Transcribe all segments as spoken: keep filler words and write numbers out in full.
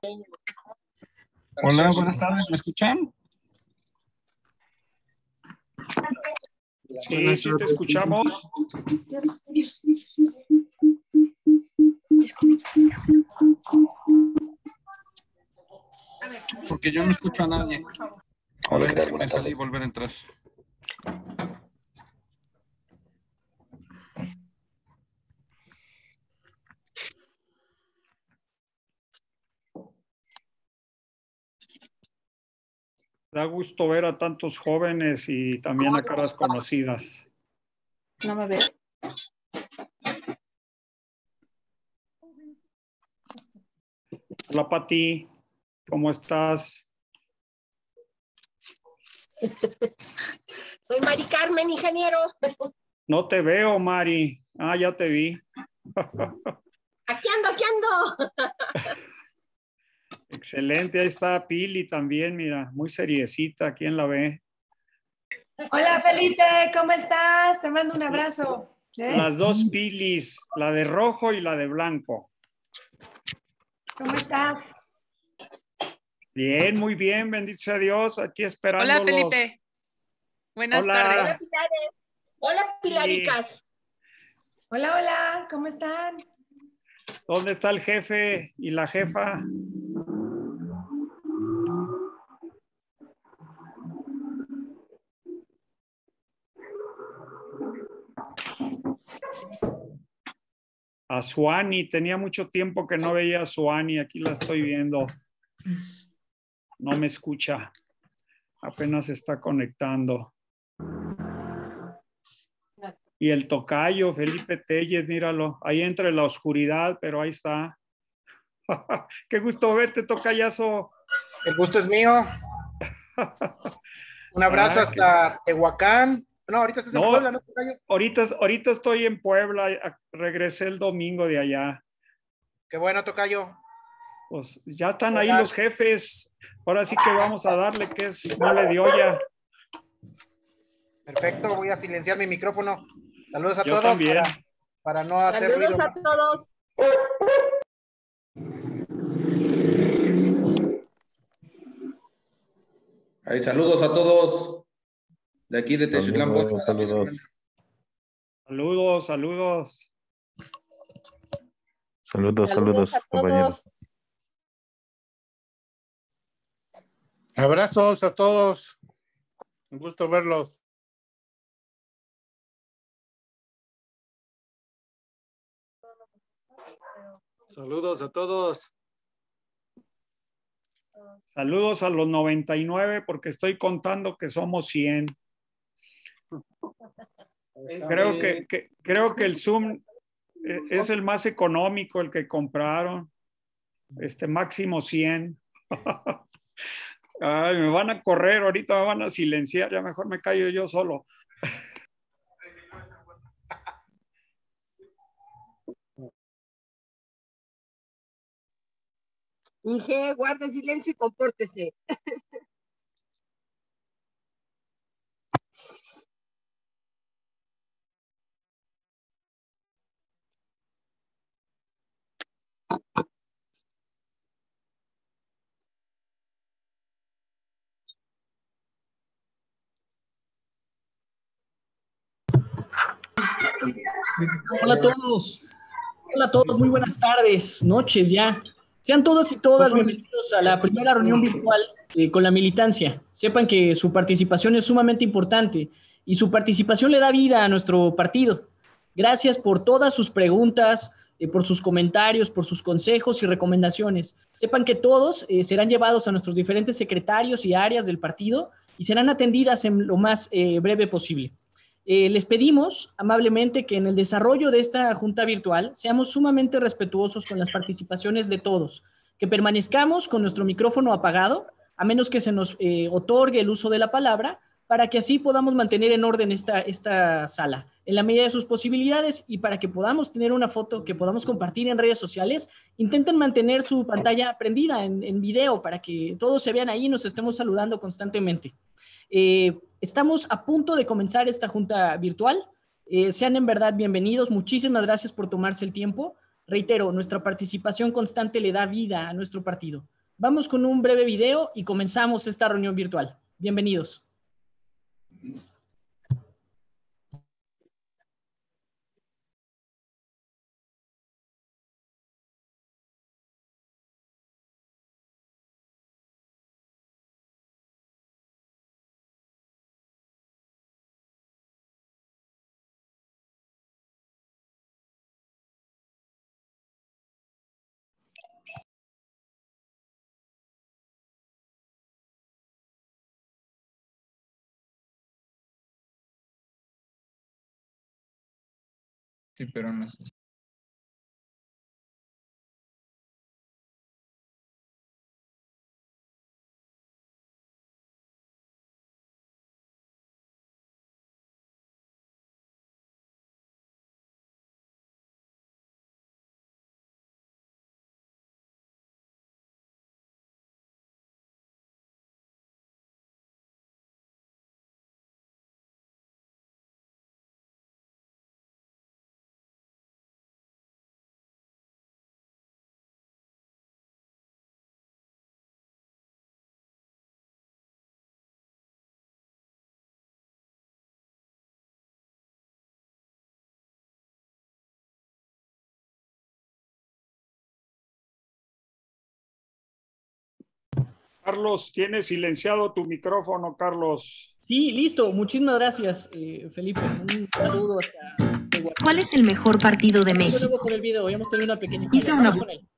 Hola, buenas tardes, ¿me escuchan? Sí, sí te escuchamos. Porque yo no escucho a nadie. Hola, ¿qué tal? Buenas Salí y tardes. volver a entrar. Da gusto ver a tantos jóvenes y también a caras conocidas. No me veo. Hola, Pati, ¿cómo estás? Soy Mari Carmen, ingeniero. No te veo, Mari. Ah, ya te vi. Aquí ando, aquí ando. Excelente, ahí está Pili también, mira, muy seriecita. ¿Quién la ve? Hola Felipe, ¿cómo estás? Te mando un abrazo. ¿Eh? Las dos Pilis, la de rojo y la de blanco. ¿Cómo estás? Bien, muy bien, bendito sea Dios, aquí esperándolos. Hola, Felipe. Buenas Hola. Hola, tardes. Pilares. Hola, Pilaricas. Hola, hola, ¿cómo están? ¿Dónde está el jefe y la jefa? A Suani, tenía mucho tiempo que no veía a Suani, aquí la estoy viendo. No me escucha, apenas se está conectando. Y el tocayo, Felipe Telles, míralo, ahí entre la oscuridad, pero ahí está. Qué gusto verte, tocayazo. El gusto es mío. Un abrazo Ah, hasta Tehuacán. No, ahorita estás en No, Puebla, ¿no, tocayo? ahorita, ahorita estoy en Puebla, regresé el domingo de allá. Qué bueno, tocayo. Pues ya están ahí Hola. los jefes. Ahora sí que vamos a darle que es mole de olla. Perfecto, voy a silenciar mi micrófono. Saludos a Yo todos. también. Para, para no hacer Saludos ruido. a todos. Ay, saludos a todos de aquí de Techitlán, Puebla. Saludos, Saludos, saludos. saludos. Saludos, Saludos saludos, a compañeros. todos. Abrazos a todos. Un gusto verlos. Saludos a todos. Saludos a los noventa y nueve porque estoy contando que somos cien. Creo que, que, creo que el Zoom es el más económico, el que compraron. Este máximo cien. Ay, me van a correr, ahorita me van a silenciar, ya mejor me callo yo solo. Inge, guarde silencio y compórtese. Hola a todos. Hola a todos, muy buenas tardes, noches ya. Sean todos y todas bienvenidos a la primera reunión virtual eh, con la militancia. Sepan que su participación es sumamente importante y su participación le da vida a nuestro partido. Gracias por todas sus preguntas, eh, por sus comentarios, por sus consejos y recomendaciones. Sepan que todos eh, serán llevados a nuestros diferentes secretarios y áreas del partido y serán atendidas en lo más eh, breve posible. Eh, les pedimos amablemente que en el desarrollo de esta junta virtual seamos sumamente respetuosos con las participaciones de todos, que permanezcamos con nuestro micrófono apagado, a menos que se nos eh, otorgue el uso de la palabra, para que así podamos mantener en orden esta, esta sala, en la medida de sus posibilidades, y para que podamos tener una foto que podamos compartir en redes sociales. Intenten mantener su pantalla prendida en, en video para que todos se vean ahí y nos estemos saludando constantemente. Eh, estamos a punto de comenzar esta junta virtual. Eh, sean en verdad bienvenidos. Muchísimas gracias por tomarse el tiempo. Reitero, nuestra participación constante le da vida a nuestro partido. Vamos con un breve video y comenzamos esta reunión virtual. Bienvenidos. Sí, pero no sé. Carlos, tienes silenciado tu micrófono, Carlos. Sí, listo. Muchísimas gracias, eh, Felipe. Un saludo hasta... ¿Cuál es el mejor partido de México? Luego con el video, hemos tenido una pequeña... Hice una... Con él.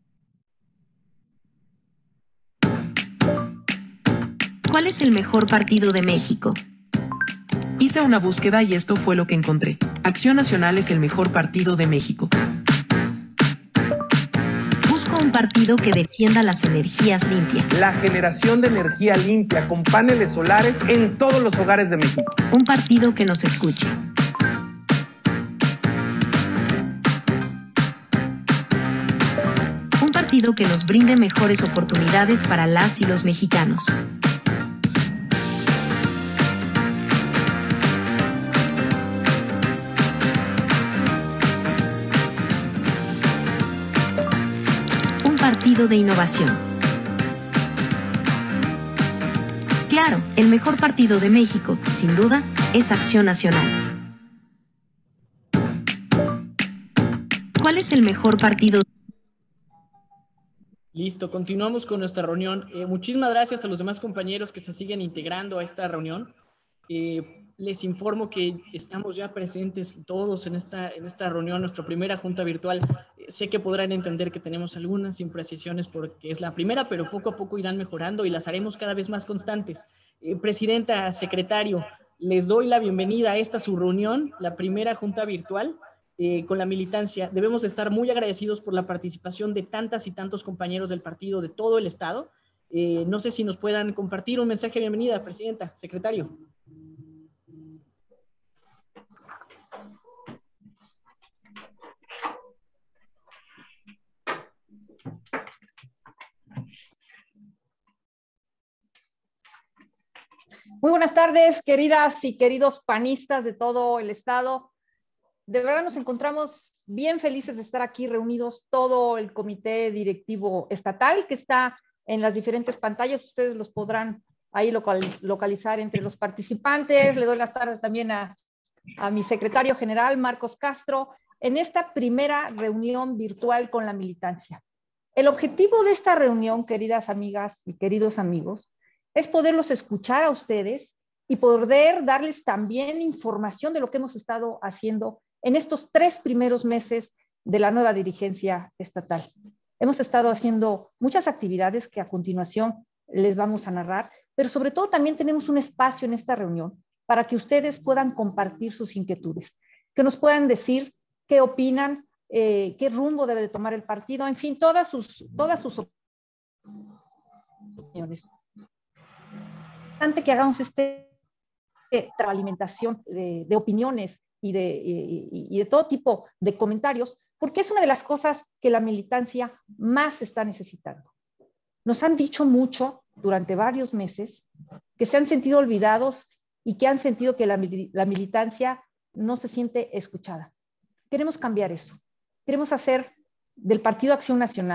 ¿Cuál es el mejor partido de México? Hice una búsqueda y esto fue lo que encontré. Acción Nacional es el mejor partido de México. Busco un partido que defienda las energías limpias. La generación de energía limpia con paneles solares en todos los hogares de México. Un partido que nos escuche. Un partido que nos brinde mejores oportunidades para las y los mexicanos. Partido de innovación. Claro, el mejor partido de México, sin duda, es Acción Nacional. ¿Cuál es el mejor partido? Listo, continuamos con nuestra reunión. Eh, muchísimas gracias a los demás compañeros que se siguen integrando a esta reunión. Eh, les informo que estamos ya presentes todos en esta, en esta reunión, nuestra primera junta virtual. Eh, sé que podrán entender que tenemos algunas imprecisiones porque es la primera, pero poco a poco irán mejorando y las haremos cada vez más constantes. Eh, Presidenta, secretario, les doy la bienvenida a esta su reunión, la primera junta virtual eh, con la militancia. Debemos estar muy agradecidos por la participación de tantas y tantos compañeros del partido de todo el estado. Eh, no sé si nos puedan compartir un mensaje de bienvenida, Presidenta, secretario. Muy buenas tardes, queridas y queridos panistas de todo el estado. De verdad nos encontramos bien felices de estar aquí reunidos todo el comité directivo estatal que está en las diferentes pantallas. Ustedes los podrán ahí localizar entre los participantes. Le doy las tardes también a, a mi secretario general, Marcos Castro, en esta primera reunión virtual con la militancia. El objetivo de esta reunión, queridas amigas y queridos amigos, es poderlos escuchar a ustedes y poder darles también información de lo que hemos estado haciendo en estos tres primeros meses de la nueva dirigencia estatal. Hemos estado haciendo muchas actividades que a continuación les vamos a narrar, pero sobre todo también tenemos un espacio en esta reunión para que ustedes puedan compartir sus inquietudes, que nos puedan decir qué opinan, eh, qué rumbo debe de tomar el partido, en fin, todas sus, todas sus opiniones. Que hagamos este retroalimentación de, de opiniones y de, y, y de todo tipo de comentarios, porque es una de las cosas que la militancia más está necesitando. Nos han dicho mucho durante varios meses que se han sentido olvidados y que han sentido que la, la militancia no se siente escuchada. Queremos cambiar eso. Queremos hacer del Partido Acción Nacional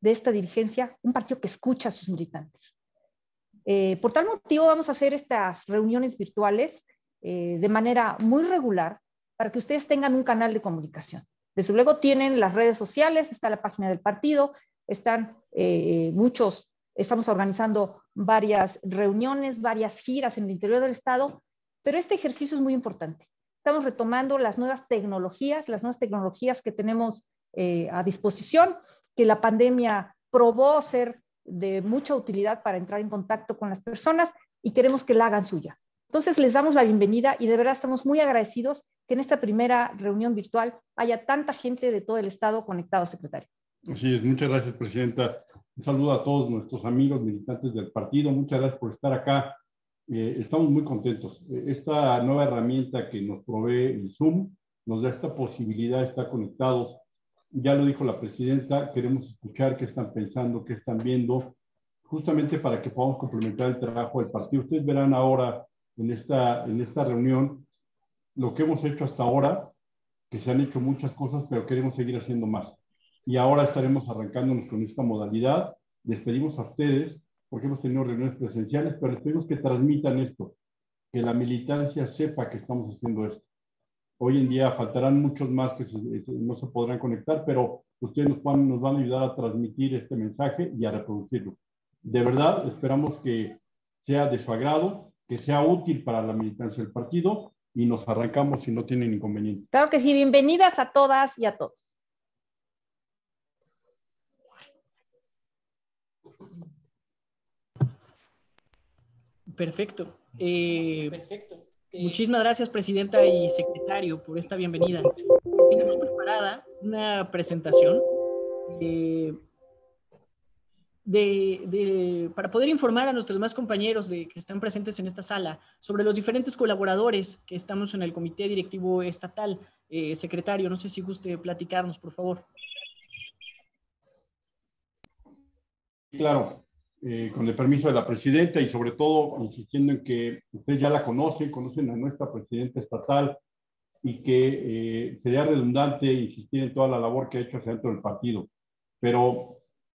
de esta dirigencia, un partido que escucha a sus militantes. Eh, por tal motivo vamos a hacer estas reuniones virtuales eh, de manera muy regular para que ustedes tengan un canal de comunicación. Desde luego tienen las redes sociales, está la página del partido, están eh, muchos, estamos organizando varias reuniones, varias giras en el interior del estado, pero este ejercicio es muy importante. Estamos retomando las nuevas tecnologías, las nuevas tecnologías que tenemos eh, a disposición, que la pandemia probó ser de mucha utilidad para entrar en contacto con las personas y queremos que la hagan suya. Entonces les damos la bienvenida y de verdad estamos muy agradecidos que en esta primera reunión virtual haya tanta gente de todo el estado conectado, secretario. Así es, muchas gracias, presidenta. Un saludo a todos nuestros amigos militantes del partido. Muchas gracias por estar acá. Eh, estamos muy contentos. Esta nueva herramienta que nos provee el Zoom nos da esta posibilidad de estar conectados. Ya lo dijo la presidenta, queremos escuchar qué están pensando, qué están viendo, justamente para que podamos complementar el trabajo del partido. Ustedes verán ahora en esta, en esta reunión lo que hemos hecho hasta ahora, que se han hecho muchas cosas, pero queremos seguir haciendo más. Y ahora estaremos arrancándonos con esta modalidad. Les pedimos a ustedes, porque hemos tenido reuniones presenciales, pero les pedimos que transmitan esto, que la militancia sepa que estamos haciendo esto. Hoy en día faltarán muchos más que se, no se podrán conectar, pero ustedes nos van, nos van a ayudar a transmitir este mensaje y a reproducirlo. De verdad, esperamos que sea de su agrado, que sea útil para la militancia del partido y nos arrancamos si no tienen inconveniente. Claro que sí, bienvenidas a todas y a todos. Perfecto. Eh, Perfecto. Muchísimas gracias, presidenta y secretario, por esta bienvenida. Tenemos preparada una presentación eh, de, de, para poder informar a nuestros demás compañeros de, que están presentes en esta sala sobre los diferentes colaboradores que estamos en el Comité Directivo Estatal. Eh, secretario, no sé si guste platicarnos, por favor. Claro. Eh, con el permiso de la presidenta y sobre todo insistiendo en que ustedes ya la conocen, conocen a nuestra presidenta estatal y que eh, sería redundante insistir en toda la labor que ha hecho hacia dentro del partido. Pero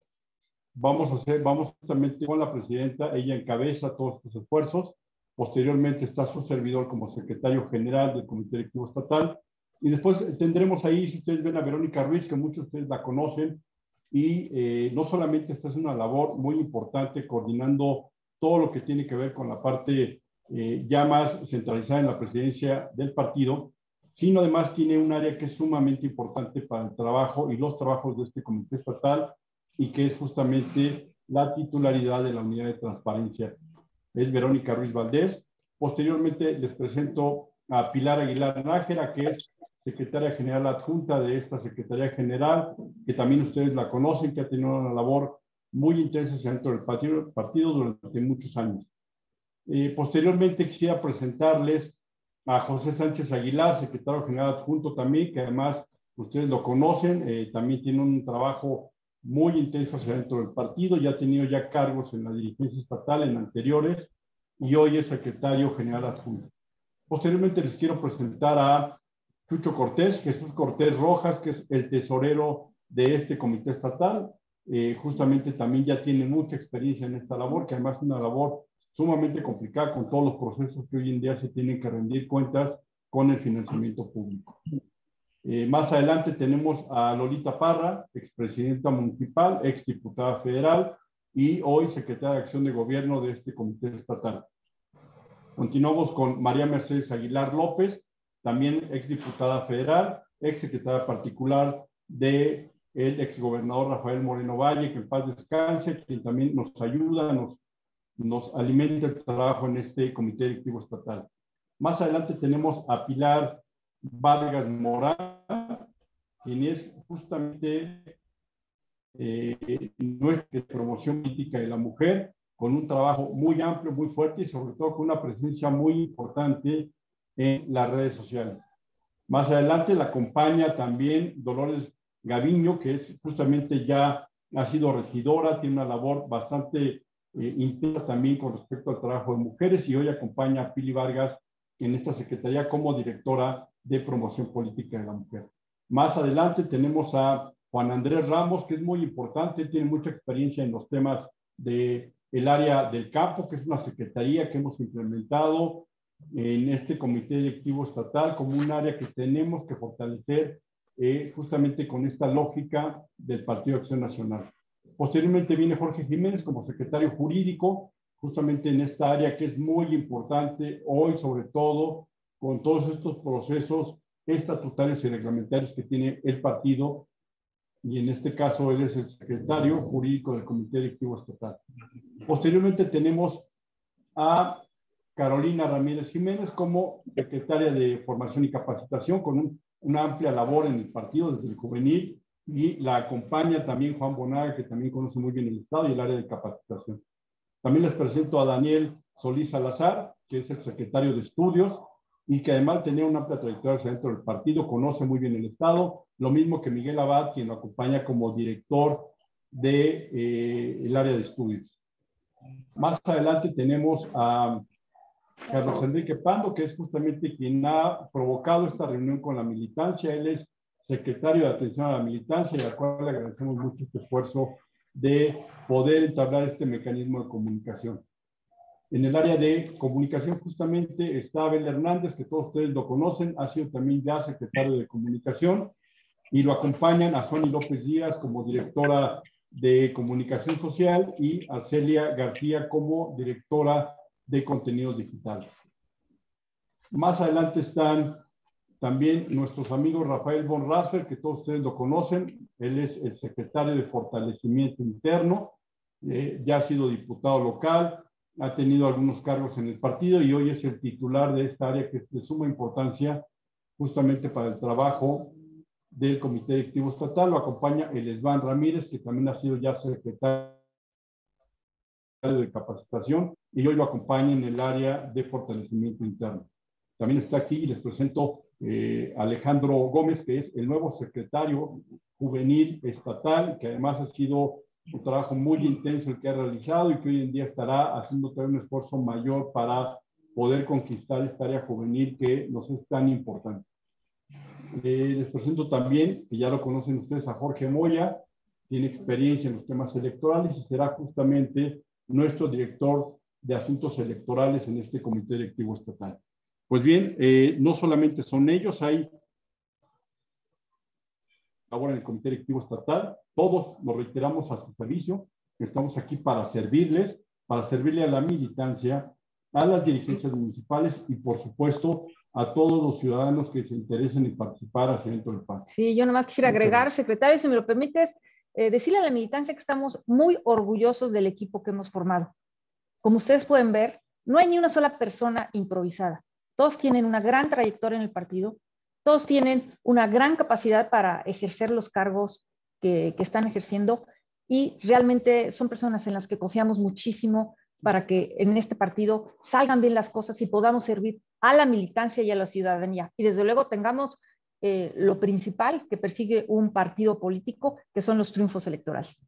vamos a hacer, vamos justamente con la presidenta, ella encabeza todos estos esfuerzos, posteriormente está su servidor como secretario general del Comité Directivo Estatal y después tendremos ahí, si ustedes ven a Verónica Ruiz, que muchos de ustedes la conocen, y eh, no solamente esta es una labor muy importante coordinando todo lo que tiene que ver con la parte eh, ya más centralizada en la presidencia del partido, sino además tiene un área que es sumamente importante para el trabajo y los trabajos de este comité estatal y que es justamente la titularidad de la unidad de transparencia. Es Verónica Ruiz Valdés. Posteriormente les presento a Pilar Aguilar Nájera, que es secretaria general adjunta de esta Secretaría General, que también ustedes la conocen, que ha tenido una labor muy intensa dentro del partido, partido durante muchos años. Eh, posteriormente quisiera presentarles a José Sánchez Aguilar, secretario general adjunto también, que además ustedes lo conocen, eh, también tiene un trabajo muy intenso hacia dentro del partido, ya ha tenido ya cargos en la dirigencia estatal en anteriores y hoy es secretario general adjunto. Posteriormente les quiero presentar a Chucho Cortés, Jesús Cortés Rojas, que es el tesorero de este comité estatal. Eh, justamente también ya tiene mucha experiencia en esta labor, que además es una labor sumamente complicada con todos los procesos que hoy en día se tienen que rendir cuentas con el financiamiento público. Eh, más adelante tenemos a Lolita Parra, expresidenta municipal, exdiputada federal y hoy secretaria de Acción de Gobierno de este comité estatal. Continuamos con María Mercedes Aguilar López, también exdiputada federal, exsecretaria particular del exgobernador Rafael Moreno Valle, que en paz descanse, quien también nos ayuda, nos, nos alimenta el trabajo en este comité directivo estatal. Más adelante tenemos a Pilar Vargas Morán, quien es justamente eh, nuestra promoción política de la mujer, con un trabajo muy amplio, muy fuerte y sobre todo con una presencia muy importante en las redes sociales. Más adelante la acompaña también Dolores Gaviño, que es justamente ya ha sido regidora, tiene una labor bastante eh, intensa también con respecto al trabajo de mujeres y hoy acompaña a Pili Vargas en esta secretaría como directora de promoción política de la mujer. Más adelante tenemos a Juan Andrés Ramos, que es muy importante, tiene mucha experiencia en los temas del área del campo, que es una secretaría que hemos implementado en este comité directivo estatal como un área que tenemos que fortalecer eh, justamente con esta lógica del Partido Acción Nacional. Posteriormente viene Jorge Jiménez como secretario jurídico, justamente en esta área que es muy importante hoy, sobre todo con todos estos procesos estatutarios y reglamentarios que tiene el partido, y en este caso él es el secretario jurídico del Comité Directivo Estatal. Posteriormente tenemos a Carolina Ramírez Jiménez como secretaria de Formación y Capacitación, con un, una amplia labor en el partido desde el juvenil, y la acompaña también Juan Bonaga, que también conoce muy bien el Estado y el área de capacitación. También les presento a Daniel Solís Salazar, que es el secretario de Estudios, y que además tenía una amplia trayectoria dentro del partido, conoce muy bien el Estado, lo mismo que Miguel Abad, quien lo acompaña como director del de, eh, área de estudios. Más adelante tenemos a Carlos Enrique Pando, que es justamente quien ha provocado esta reunión con la militancia. Él es secretario de Atención a la Militancia, y al cual le agradecemos mucho este esfuerzo de poder entablar este mecanismo de comunicación. En el área de comunicación justamente está Abel Hernández, que todos ustedes lo conocen, ha sido también ya secretario de comunicación, y lo acompañan a Suani López Díaz como directora de comunicación social y a Celia García como directora de contenidos digitales. Más adelante están también nuestros amigos Rafael von Rasfer, que todos ustedes lo conocen. Él es el secretario de Fortalecimiento Interno, eh, ya ha sido diputado local, ha tenido algunos cargos en el partido y hoy es el titular de esta área que es de suma importancia justamente para el trabajo del Comité Directivo Estatal. Lo acompaña el Esván Ramírez, que también ha sido ya secretario de Capacitación, y hoy lo acompaña en el área de Fortalecimiento Interno. También está aquí y les presento eh, Alejandro Gómez, que es el nuevo secretario juvenil estatal, que además ha sido un trabajo muy intenso el que ha realizado y que hoy en día estará haciendo todavía un esfuerzo mayor para poder conquistar esta área juvenil que nos es tan importante. Eh, les presento también, que ya lo conocen ustedes, a Jorge Moya, tiene experiencia en los temas electorales y será justamente nuestro director de asuntos electorales en este Comité Directivo Estatal. Pues bien, eh, no solamente son ellos, hay ahora en el Comité Directivo Estatal, todos nos reiteramos a su servicio, estamos aquí para servirles, para servirle a la militancia, a las dirigencias municipales y por supuesto a todos los ciudadanos que se interesen en participar hacia dentro del P A N. Sí, yo nomás quisiera Muchas agregar, gracias. secretario, si me lo permites, eh, decirle a la militancia que estamos muy orgullosos del equipo que hemos formado. Como ustedes pueden ver, no hay ni una sola persona improvisada. Todos tienen una gran trayectoria en el partido, todos tienen una gran capacidad para ejercer los cargos que, que están ejerciendo y realmente son personas en las que confiamos muchísimo para que en este partido salgan bien las cosas y podamos servir a la militancia y a la ciudadanía. Y desde luego tengamos eh, lo principal que persigue un partido político, que son los triunfos electorales.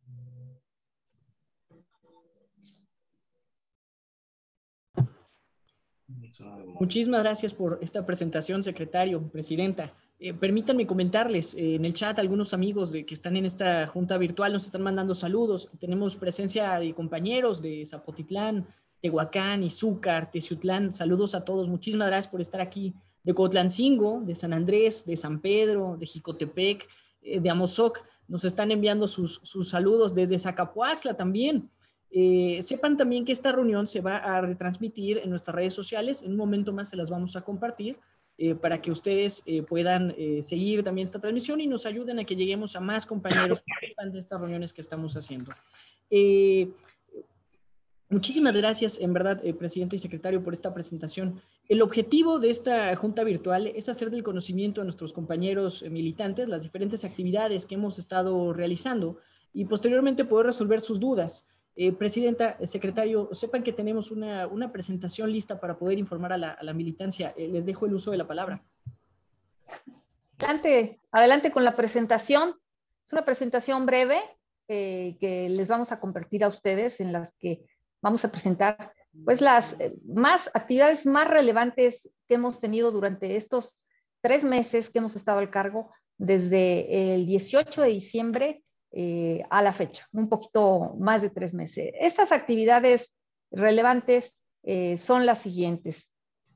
Muchísimas gracias por esta presentación, secretario, presidenta. Eh, permítanme comentarles, eh, en el chat algunos amigos de, que están en esta junta virtual nos están mandando saludos. Tenemos presencia de compañeros de Zapotitlán, Tehuacán, Izúcar, Teciutlán. Saludos a todos. Muchísimas gracias por estar aquí. De Cotlancingo, de San Andrés, de San Pedro, de Jicotepec, eh, de Amozoc. Nos están enviando sus, sus saludos desde Zacapuaxtla también. Eh, sepan también que esta reunión se va a retransmitir en nuestras redes sociales. En un momento más se las vamos a compartir eh, para que ustedes eh, puedan eh, seguir también esta transmisión y nos ayuden a que lleguemos a más compañeros que sepan de estas reuniones que estamos haciendo. Eh, muchísimas gracias, en verdad, eh, presidente y secretario, por esta presentación. El objetivo de esta junta virtual es hacer del conocimiento a nuestros compañeros eh, militantes las diferentes actividades que hemos estado realizando y posteriormente poder resolver sus dudas. Eh, presidenta, eh, secretario, sepan que tenemos una, una presentación lista para poder informar a la, a la militancia. Eh, les dejo el uso de la palabra. Adelante, adelante con la presentación. Es una presentación breve eh, que les vamos a compartir a ustedes, en las que vamos a presentar pues las eh, más actividades más relevantes que hemos tenido durante estos tres meses que hemos estado al cargo desde el dieciocho de diciembre eh, a la fecha, un poquito más de tres meses. Estas actividades relevantes eh, son las siguientes.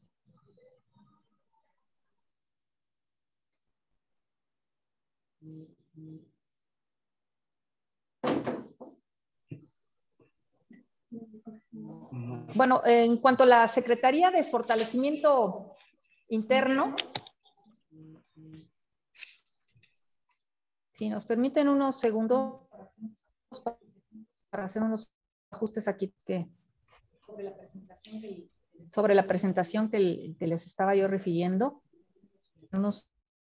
Bueno, en cuanto a la Secretaría de Fortalecimiento Interno, si nos permiten unos segundos para hacer unos ajustes aquí que, sobre la presentación que, sobre la presentación que, que les estaba yo refiriendo, unos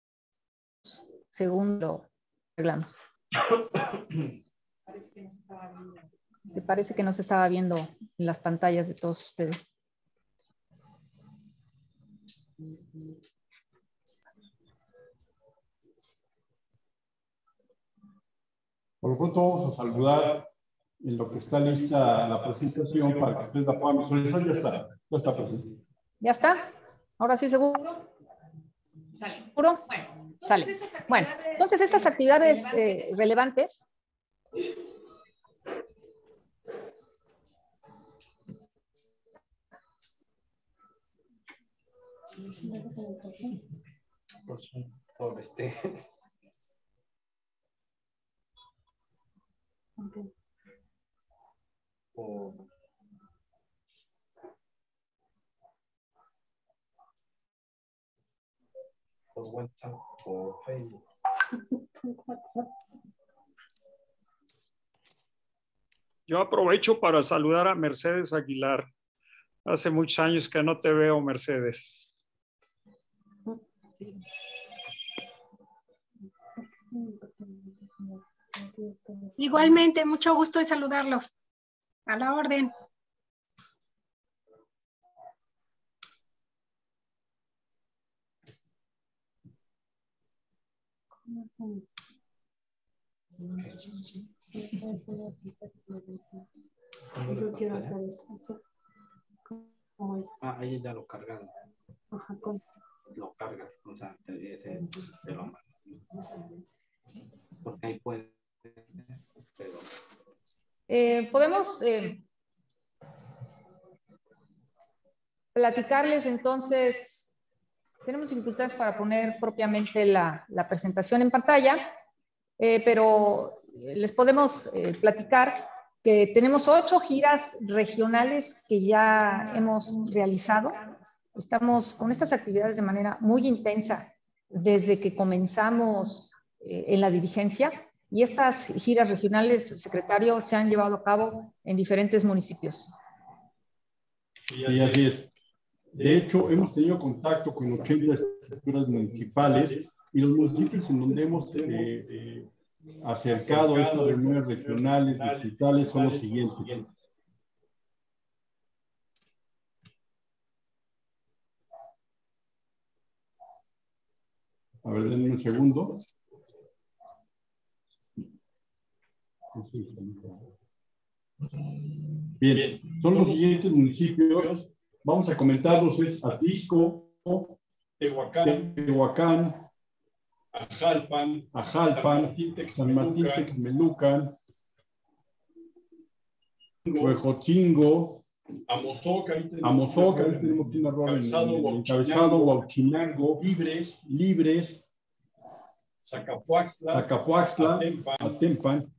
segundos arreglamos. Parece que no se estaba viendo. Me parece que no se estaba viendo en las pantallas de todos ustedes. Por lo pronto vamos a saludar en lo que está lista la presentación para que ustedes la puedan visualizar. Ya está, ya está presente. ¿Ya está? ¿Ahora sí seguro? Sale. ¿Seguro? Bueno, entonces, Sale. Esas Bueno, entonces estas actividades eh, relevantes Por, por este. Por, por WhatsApp, por Facebook. Yo aprovecho para saludar a Mercedes Aguilar. Hace muchos años que no te veo, Mercedes. Igualmente, mucho gusto de saludarlos. A la orden. Yo quiero hacer eso. Ah, ahí ya lo cargaron. Ajá, ¿cómo? Lo cargas, o sea, ese es de lo malo. Porque ahí puede. Pero... eh, podemos eh, platicarles entonces. Tenemos dificultades para poner propiamente la, la presentación en pantalla, eh, pero les podemos eh, platicar que tenemos ocho giras regionales que ya hemos realizado. Estamos con estas actividades de manera muy intensa desde que comenzamos eh, en la dirigencia, y estas giras regionales, secretario, se han llevado a cabo en diferentes municipios. Sí, así es. De hecho, hemos tenido contacto con ochenta estructuras municipales y los municipios en donde hemos eh, eh, acercado a estas reuniones regionales, distritales, son los siguientes. A ver, denme un segundo. Bien, son los siguientes municipios. Vamos a comentarlos: es Atisco, Tehuacán, Tehuacán, Ajalpan, Ajalpan, San Martín Texmelucan, Huejotzingo, Amozoc, ahí tenemos un error en el encabezado, Huauchinango, Libres, Libres, Zacapuaxtla, Zacapuaxtla, Atempan, Atempan,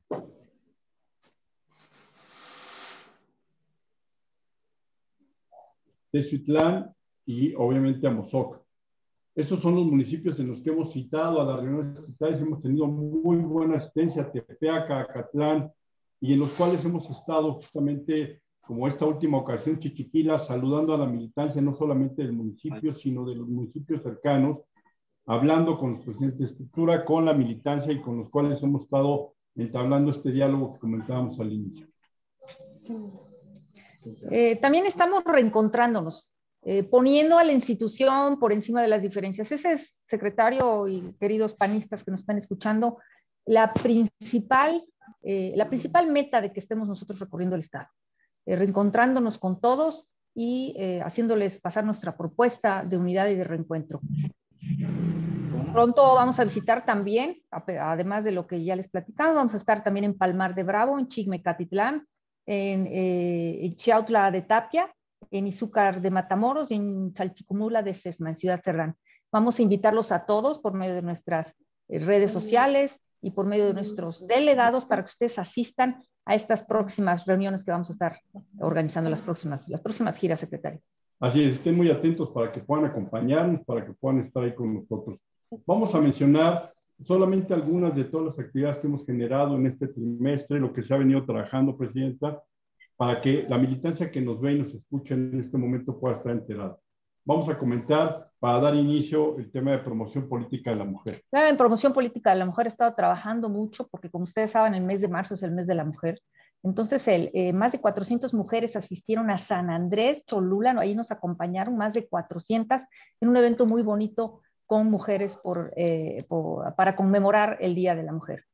Tezuitlán y obviamente Amozoc. Estos son los municipios en los que hemos citado a las reuniones distritales. Hemos tenido muy buena asistencia, Tepeaca, Acatlán, y en los cuales hemos estado justamente, como esta última ocasión, Chichiquila, saludando a la militancia no solamente del municipio, sino de los municipios cercanos, hablando con los presidentes de estructura, con la militancia, y con los cuales hemos estado entablando este diálogo que comentábamos al inicio. Eh, también estamos reencontrándonos, eh, poniendo a la institución por encima de las diferencias. Ese es, secretario y queridos panistas que nos están escuchando, la principal, eh, la principal meta de que estemos nosotros recorriendo el Estado, eh, reencontrándonos con todos y eh, haciéndoles pasar nuestra propuesta de unidad y de reencuentro. Pronto vamos a visitar también, además de lo que ya les platicamos, vamos a estar también en Palmar de Bravo, en Chigmecatitlán, en, eh, en Chiautla de Tapia, en Izúcar de Matamoros y en Chalchicomula de Sesma, en Ciudad Cerdán. Vamos a invitarlos a todos por medio de nuestras eh, redes sociales y por medio de nuestros delegados para que ustedes asistan a estas próximas reuniones que vamos a estar organizando las próximas, las próximas giras, secretario. Así es, estén muy atentos para que puedan acompañarnos, para que puedan estar ahí con nosotros. Vamos a mencionar solamente algunas de todas las actividades que hemos generado en este trimestre, lo que se ha venido trabajando, Presidenta, para que la militancia que nos ve y nos escucha en este momento pueda estar enterada. Vamos a comentar, para dar inicio, el tema de promoción política de la mujer. Claro, en promoción política de la mujer he estado trabajando mucho, porque como ustedes saben, el mes de marzo es el mes de la mujer. Entonces, el, eh, más de cuatrocientas mujeres asistieron a San Andrés, Cholula, ahí nos acompañaron más de cuatrocientas en un evento muy bonito con mujeres por, eh, por, para conmemorar el Día de la Mujer.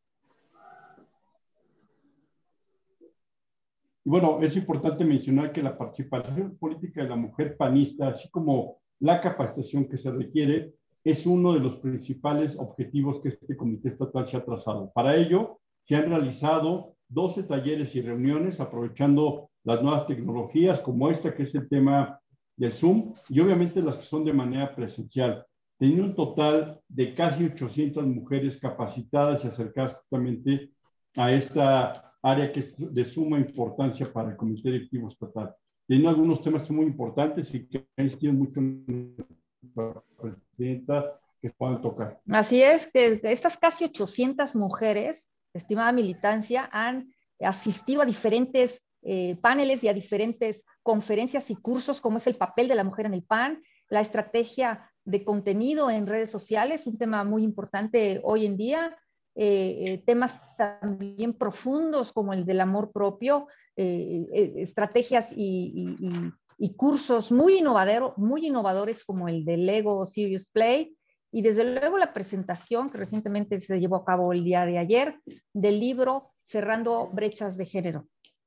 Y bueno, es importante mencionar que la participación política de la mujer panista, así como la capacitación que se requiere, es uno de los principales objetivos que este comité estatal se ha trazado. Para ello, se han realizado doce talleres y reuniones aprovechando las nuevas tecnologías como esta, que es el tema del Zoom, y obviamente las que son de manera presencial. Tenía un total de casi ochocientas mujeres capacitadas y acercadas justamente a esta área que es de suma importancia para el Comité Directivo Estatal. Tiene algunos temas que son muy importantes y que han insistido mucho en la presidenta que puedan tocar. Así es, que estas casi ochocientas mujeres, estimada militancia, han asistido a diferentes eh, paneles y a diferentes conferencias y cursos, como es el papel de la mujer en el P A N, la estrategia de contenido en redes sociales, un tema muy importante hoy en día, eh, eh, temas también profundos como el del amor propio, eh, eh, estrategias y, y, y, y cursos muy, innovador, muy innovadores como el de Lego Serious Play, y desde luego la presentación que recientemente se llevó a cabo el día de ayer del libro Cerrando Brechas de Género.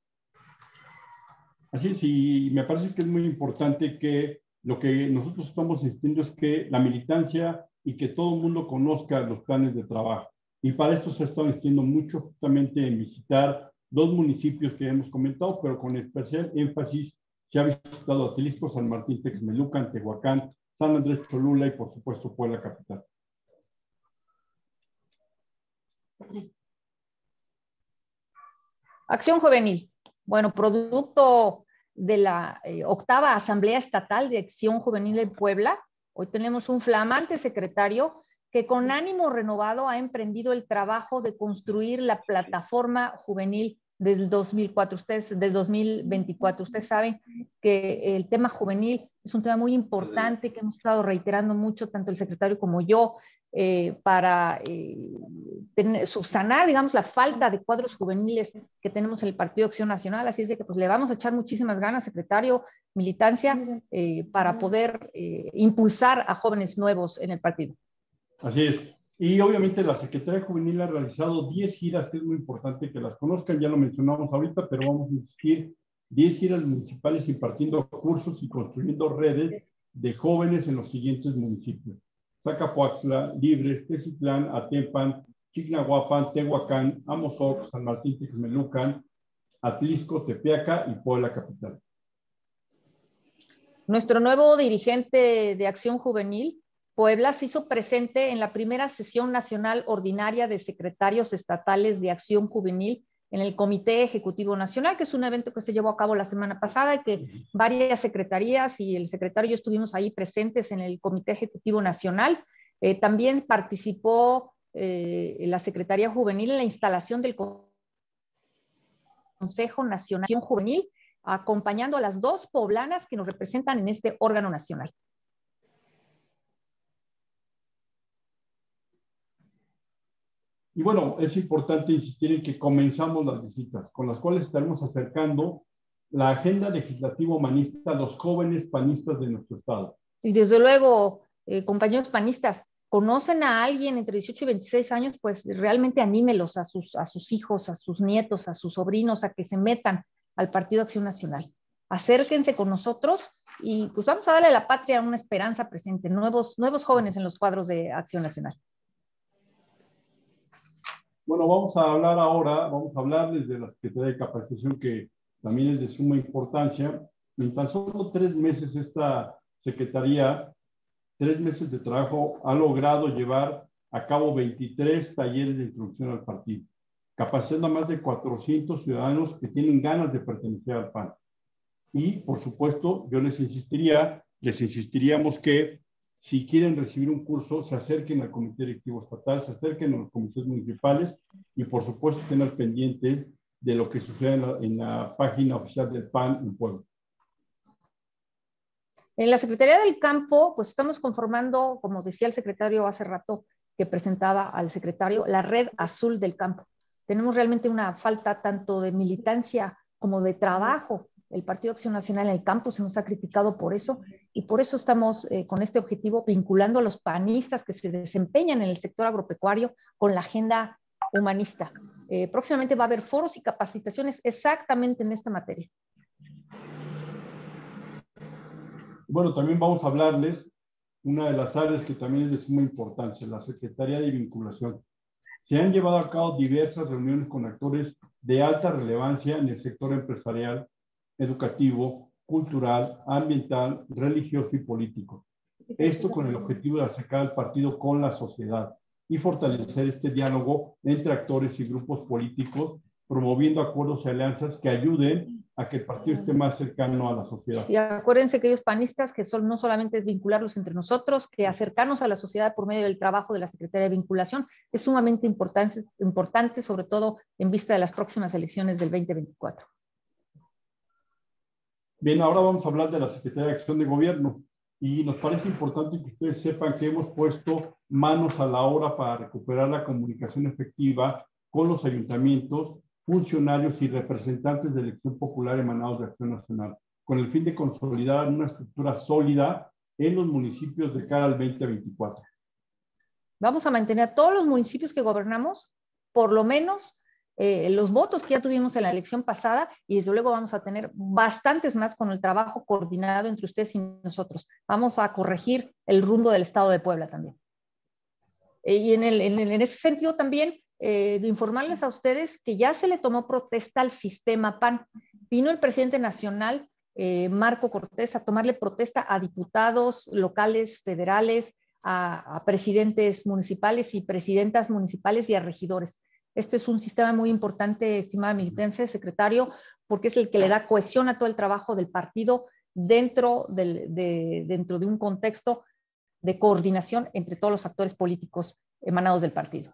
Así es, y me parece que es muy importante que lo que nosotros estamos insistiendo es que la militancia y que todo el mundo conozca los planes de trabajo. Y para esto se ha estado insistiendo mucho justamente en visitar dos municipios que hemos comentado, pero con especial énfasis se ha visitado Atlisco, San Martín, Texmelucan, Tehuacán, San Andrés Cholula y por supuesto Puebla capital. Acción Juvenil. Bueno, producto de la eh, octava Asamblea Estatal de Acción Juvenil en Puebla, hoy tenemos un flamante secretario que con ánimo renovado ha emprendido el trabajo de construir la plataforma juvenil del dos mil cuatro, ustedes, del dos mil veinticuatro. Ustedes saben que el tema juvenil es un tema muy importante que hemos estado reiterando mucho, tanto el secretario como yo, eh, para eh, tener, subsanar, digamos, la falta de cuadros juveniles que tenemos en el Partido Acción Nacional. Así es de que pues, le vamos a echar muchísimas ganas, secretario, militancia, eh, para poder eh, impulsar a jóvenes nuevos en el partido. Así es. Y obviamente la Secretaría Juvenil ha realizado diez giras, que es muy importante que las conozcan, ya lo mencionamos ahorita, pero vamos a insistir, diez giras municipales impartiendo cursos y construyendo redes de jóvenes en los siguientes municipios: Zacapoaxtla, Libres, Tecitlán, Atempan, Chignahuapan, Tehuacán, Amozoc, San Martín Texmelucan, Atlisco, Tepeaca y Puebla capital. Nuestro nuevo dirigente de Acción Juvenil, Puebla, se hizo presente en la primera sesión nacional ordinaria de secretarios estatales de Acción Juvenil en el Comité Ejecutivo Nacional, que es un evento que se llevó a cabo la semana pasada y que varias secretarías y el secretario y yo estuvimos ahí presentes en el Comité Ejecutivo Nacional. Eh, también participó eh, la Secretaría Juvenil en la instalación del Consejo Nacional de Acción Juvenil, acompañando a las dos poblanas que nos representan en este órgano nacional. Y bueno, es importante insistir en que comenzamos las visitas, con las cuales estaremos acercando la agenda legislativa humanista a los jóvenes panistas de nuestro estado. Y desde luego, eh, compañeros panistas, conocen a alguien entre dieciocho y veintiséis años, pues realmente anímelos a sus, a sus hijos, a sus nietos, a sus sobrinos, a que se metan al Partido Acción Nacional. Acérquense con nosotros y pues vamos a darle a la patria una esperanza presente, nuevos, nuevos jóvenes en los cuadros de Acción Nacional. Bueno, vamos a hablar ahora, vamos a hablarles de la Secretaría de Capacitación, que también es de suma importancia. En tan solo tres meses esta Secretaría, tres meses de trabajo, ha logrado llevar a cabo veintitrés talleres de introducción al partido, capacitando a más de cuatrocientos ciudadanos que tienen ganas de pertenecer al P A N. Y, por supuesto, yo les insistiría, les insistiríamos que si quieren recibir un curso, se acerquen al Comité Directivo Estatal, se acerquen a los comités municipales y, por supuesto, estén al pendiente de lo que sucede en la, en la página oficial del P A N en Puebla. En la Secretaría del Campo, pues estamos conformando, como decía el secretario hace rato, que presentaba al secretario, la Red Azul del Campo. Tenemos realmente una falta tanto de militancia como de trabajo. El Partido Acción Nacional en el campo se nos ha criticado por eso, y por eso estamos eh, con este objetivo vinculando a los panistas que se desempeñan en el sector agropecuario con la agenda humanista. Eh, próximamente va a haber foros y capacitaciones exactamente en esta materia. Bueno, también vamos a hablarles una de las áreas que también es de suma importancia, la Secretaría de Vinculación. Se han llevado a cabo diversas reuniones con actores de alta relevancia en el sector empresarial, educativo, cultural, ambiental, religioso y político. Esto con el objetivo de acercar al partido con la sociedad y fortalecer este diálogo entre actores y grupos políticos, promoviendo acuerdos y alianzas que ayuden a que el partido esté más cercano a la sociedad. Y acuérdense, queridos panistas, que son, no solamente es vincularlos entre nosotros, que acercarnos a la sociedad por medio del trabajo de la Secretaría de Vinculación es sumamente importante, importante, sobre todo en vista de las próximas elecciones del veinte veinticuatro. Bien, ahora vamos a hablar de la Secretaría de Acción de Gobierno, y nos parece importante que ustedes sepan que hemos puesto manos a la obra para recuperar la comunicación efectiva con los ayuntamientos, funcionarios y representantes de elección popular emanados de Acción Nacional, con el fin de consolidar una estructura sólida en los municipios de cara al veinte veinticuatro. Vamos a mantener a todos los municipios que gobernamos, por lo menos eh, los votos que ya tuvimos en la elección pasada, y desde luego vamos a tener bastantes más con el trabajo coordinado entre ustedes y nosotros. Vamos a corregir el rumbo del Estado de Puebla también. Eh, y en, el, en, el, en ese sentido también, Eh, de informarles a ustedes que ya se le tomó protesta al sistema P A N. Vino el presidente nacional, eh, Marco Cortés, a tomarle protesta a diputados locales, federales, a, a presidentes municipales y presidentas municipales y a regidores. Este es un sistema muy importante, estimada militancia, secretario, porque es el que le da cohesión a todo el trabajo del partido dentro, del, de, dentro de un contexto de coordinación entre todos los actores políticos emanados del partido.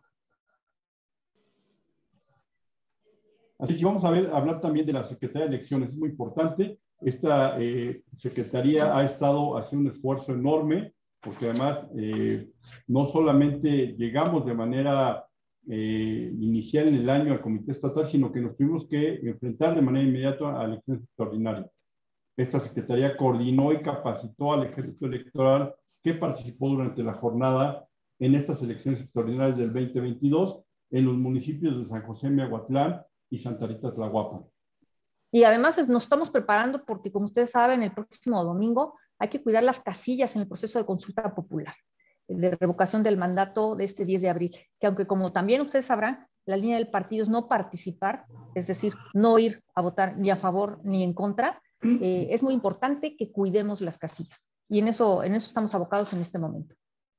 Así que vamos a ver, hablar también de la Secretaría de Elecciones, es muy importante. Esta eh, Secretaría ha estado haciendo un esfuerzo enorme, porque además eh, no solamente llegamos de manera eh, inicial en el año al Comité Estatal, sino que nos tuvimos que enfrentar de manera inmediata a elecciones extraordinarias. Esta Secretaría coordinó y capacitó al ejército electoral que participó durante la jornada en estas elecciones extraordinarias del veinte veintidós en los municipios de San José Miahuatlán y Santa Rita Tlahuapan. Y además nos estamos preparando porque, como ustedes saben, el próximo domingo hay que cuidar las casillas en el proceso de consulta popular, de revocación del mandato de este diez de abril, que aunque como también ustedes sabrán, la línea del partido es no participar, es decir, no ir a votar ni a favor ni en contra, eh, es muy importante que cuidemos las casillas. Y en eso, en eso estamos abocados en este momento.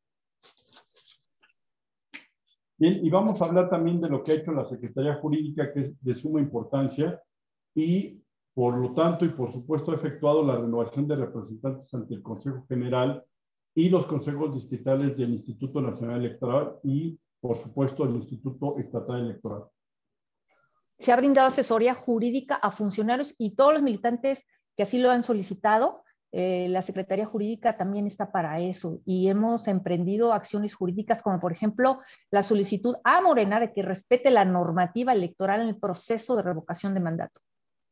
Bien, y vamos a hablar también de lo que ha hecho la Secretaría Jurídica, que es de suma importancia, y por lo tanto, y por supuesto, ha efectuado la renovación de representantes ante el Consejo General y los consejos distritales del Instituto Nacional Electoral y, por supuesto, el Instituto Estatal Electoral. Se ha brindado asesoría jurídica a funcionarios y todos los militantes que así lo han solicitado. Eh, la Secretaría Jurídica también está para eso, y hemos emprendido acciones jurídicas como, por ejemplo, la solicitud a Morena de que respete la normativa electoral en el proceso de revocación de mandato.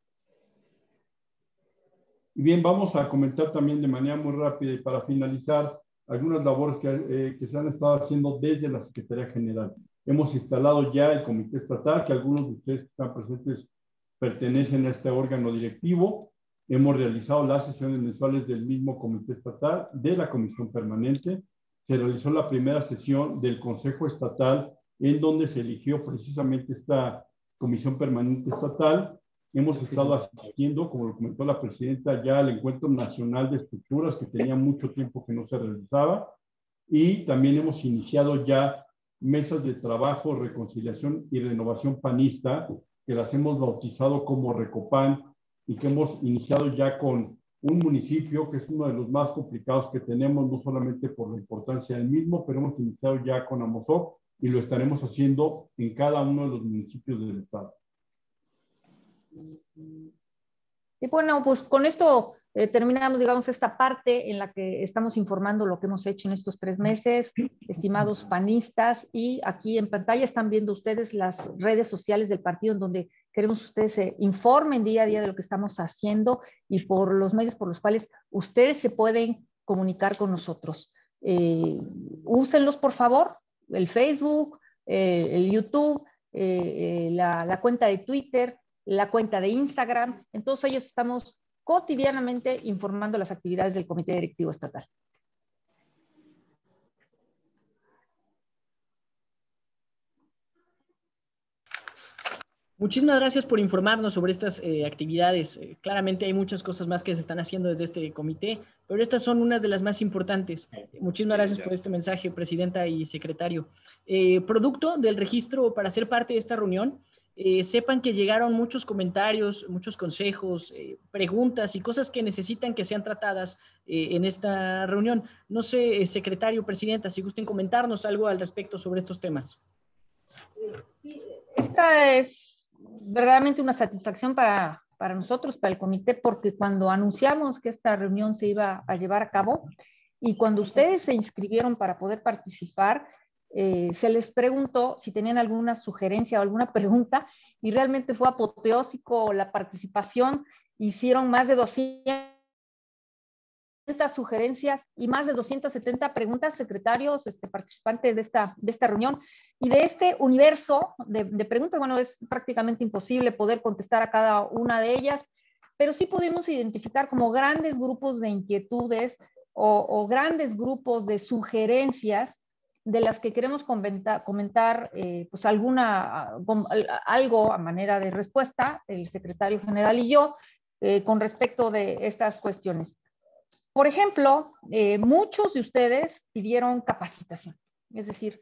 Bien, vamos a comentar también de manera muy rápida y para finalizar algunas labores que, eh, que se han estado haciendo desde la Secretaría General. Hemos instalado ya el Comité Estatal, que algunos de ustedes que están presentes pertenecen a este órgano directivo. Hemos realizado las sesiones mensuales del mismo comité estatal, de la comisión permanente. Se realizó la primera sesión del Consejo Estatal, en donde se eligió precisamente esta comisión permanente estatal. Hemos estado asistiendo, como lo comentó la presidenta, ya al Encuentro Nacional de Estructuras, que tenía mucho tiempo que no se realizaba. Y también hemos iniciado ya mesas de trabajo, reconciliación y renovación panista, que las hemos bautizado como Recopan, y que hemos iniciado ya con un municipio que es uno de los más complicados que tenemos, no solamente por la importancia del mismo, pero hemos iniciado ya con Amozoc y lo estaremos haciendo en cada uno de los municipios del estado. Y bueno, pues con esto eh, terminamos, digamos, esta parte en la que estamos informando lo que hemos hecho en estos tres meses, estimados panistas, y aquí en pantalla están viendo ustedes las redes sociales del partido, en donde queremos que ustedes se informen día a día de lo que estamos haciendo y por los medios por los cuales ustedes se pueden comunicar con nosotros. Eh, úsenlos, por favor, el Facebook, eh, el YouTube, eh, eh, la, la cuenta de Twitter, la cuenta de Instagram. En todos ellos estamos cotidianamente informando las actividades del Comité Directivo Estatal. Muchísimas gracias por informarnos sobre estas eh, actividades. Eh, claramente hay muchas cosas más que se están haciendo desde este comité, pero estas son unas de las más importantes. Muchísimas gracias por este mensaje, presidenta y secretario. Eh, producto del registro para ser parte de esta reunión, eh, sepan que llegaron muchos comentarios, muchos consejos, eh, preguntas y cosas que necesitan que sean tratadas eh, en esta reunión. No sé, eh, secretario, presidenta, si gusten comentarnos algo al respecto sobre estos temas. Sí, esta es verdaderamente una satisfacción para, para nosotros, para el comité, porque cuando anunciamos que esta reunión se iba a llevar a cabo y cuando ustedes se inscribieron para poder participar, eh, se les preguntó si tenían alguna sugerencia o alguna pregunta y realmente fue apoteósico la participación. Hicieron más de doscientas sugerencias y más de doscientas setenta preguntas, secretarios, este, participantes de esta, de esta reunión. Y de este universo de, de preguntas, bueno, es prácticamente imposible poder contestar a cada una de ellas, pero sí pudimos identificar como grandes grupos de inquietudes o, o grandes grupos de sugerencias de las que queremos comentar, comentar eh, pues alguna, algo a manera de respuesta, el secretario general y yo, eh, con respecto de estas cuestiones. Por ejemplo, eh, muchos de ustedes pidieron capacitación, es decir,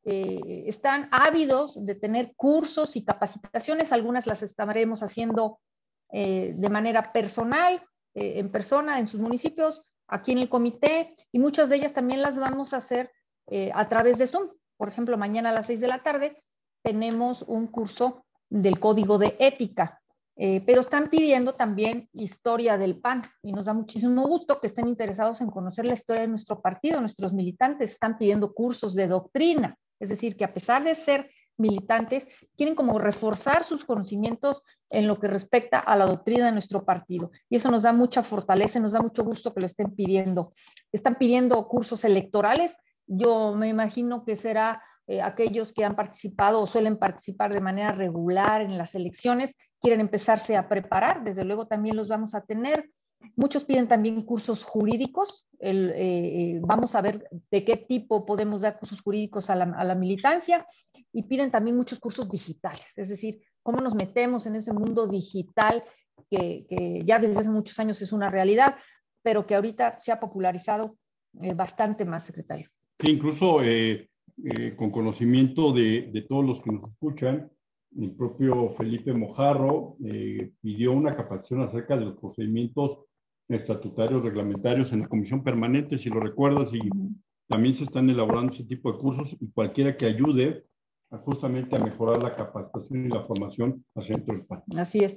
eh, están ávidos de tener cursos y capacitaciones, algunas las estaremos haciendo eh, de manera personal, eh, en persona, en sus municipios, aquí en el comité, y muchas de ellas también las vamos a hacer eh, a través de Zoom. Por ejemplo, mañana a las seis de la tarde tenemos un curso del Código de Ética. Eh, pero están pidiendo también historia del P A N y nos da muchísimo gusto que estén interesados en conocer la historia de nuestro partido. Nuestros militantes están pidiendo cursos de doctrina, es decir, que a pesar de ser militantes, quieren como reforzar sus conocimientos en lo que respecta a la doctrina de nuestro partido. Y eso nos da mucha fortaleza, nos da mucho gusto que lo estén pidiendo. Están pidiendo cursos electorales. Yo me imagino que será eh, aquellos que han participado o suelen participar de manera regular en las elecciones, quieren empezarse a preparar, desde luego también los vamos a tener. Muchos piden también cursos jurídicos, el, eh, vamos a ver de qué tipo podemos dar cursos jurídicos a la, a la militancia, y piden también muchos cursos digitales, es decir, cómo nos metemos en ese mundo digital que, que ya desde hace muchos años es una realidad, pero que ahorita se ha popularizado eh, bastante más, secretario. Sí, incluso eh, eh, con conocimiento de, de todos los que nos escuchan, el propio Felipe Mojarro eh, pidió una capacitación acerca de los procedimientos estatutarios reglamentarios en la comisión permanente, si lo recuerdas, y también se están elaborando ese tipo de cursos y cualquiera que ayude a justamente a mejorar la capacitación y la formación hacia dentro del P A N. Así es.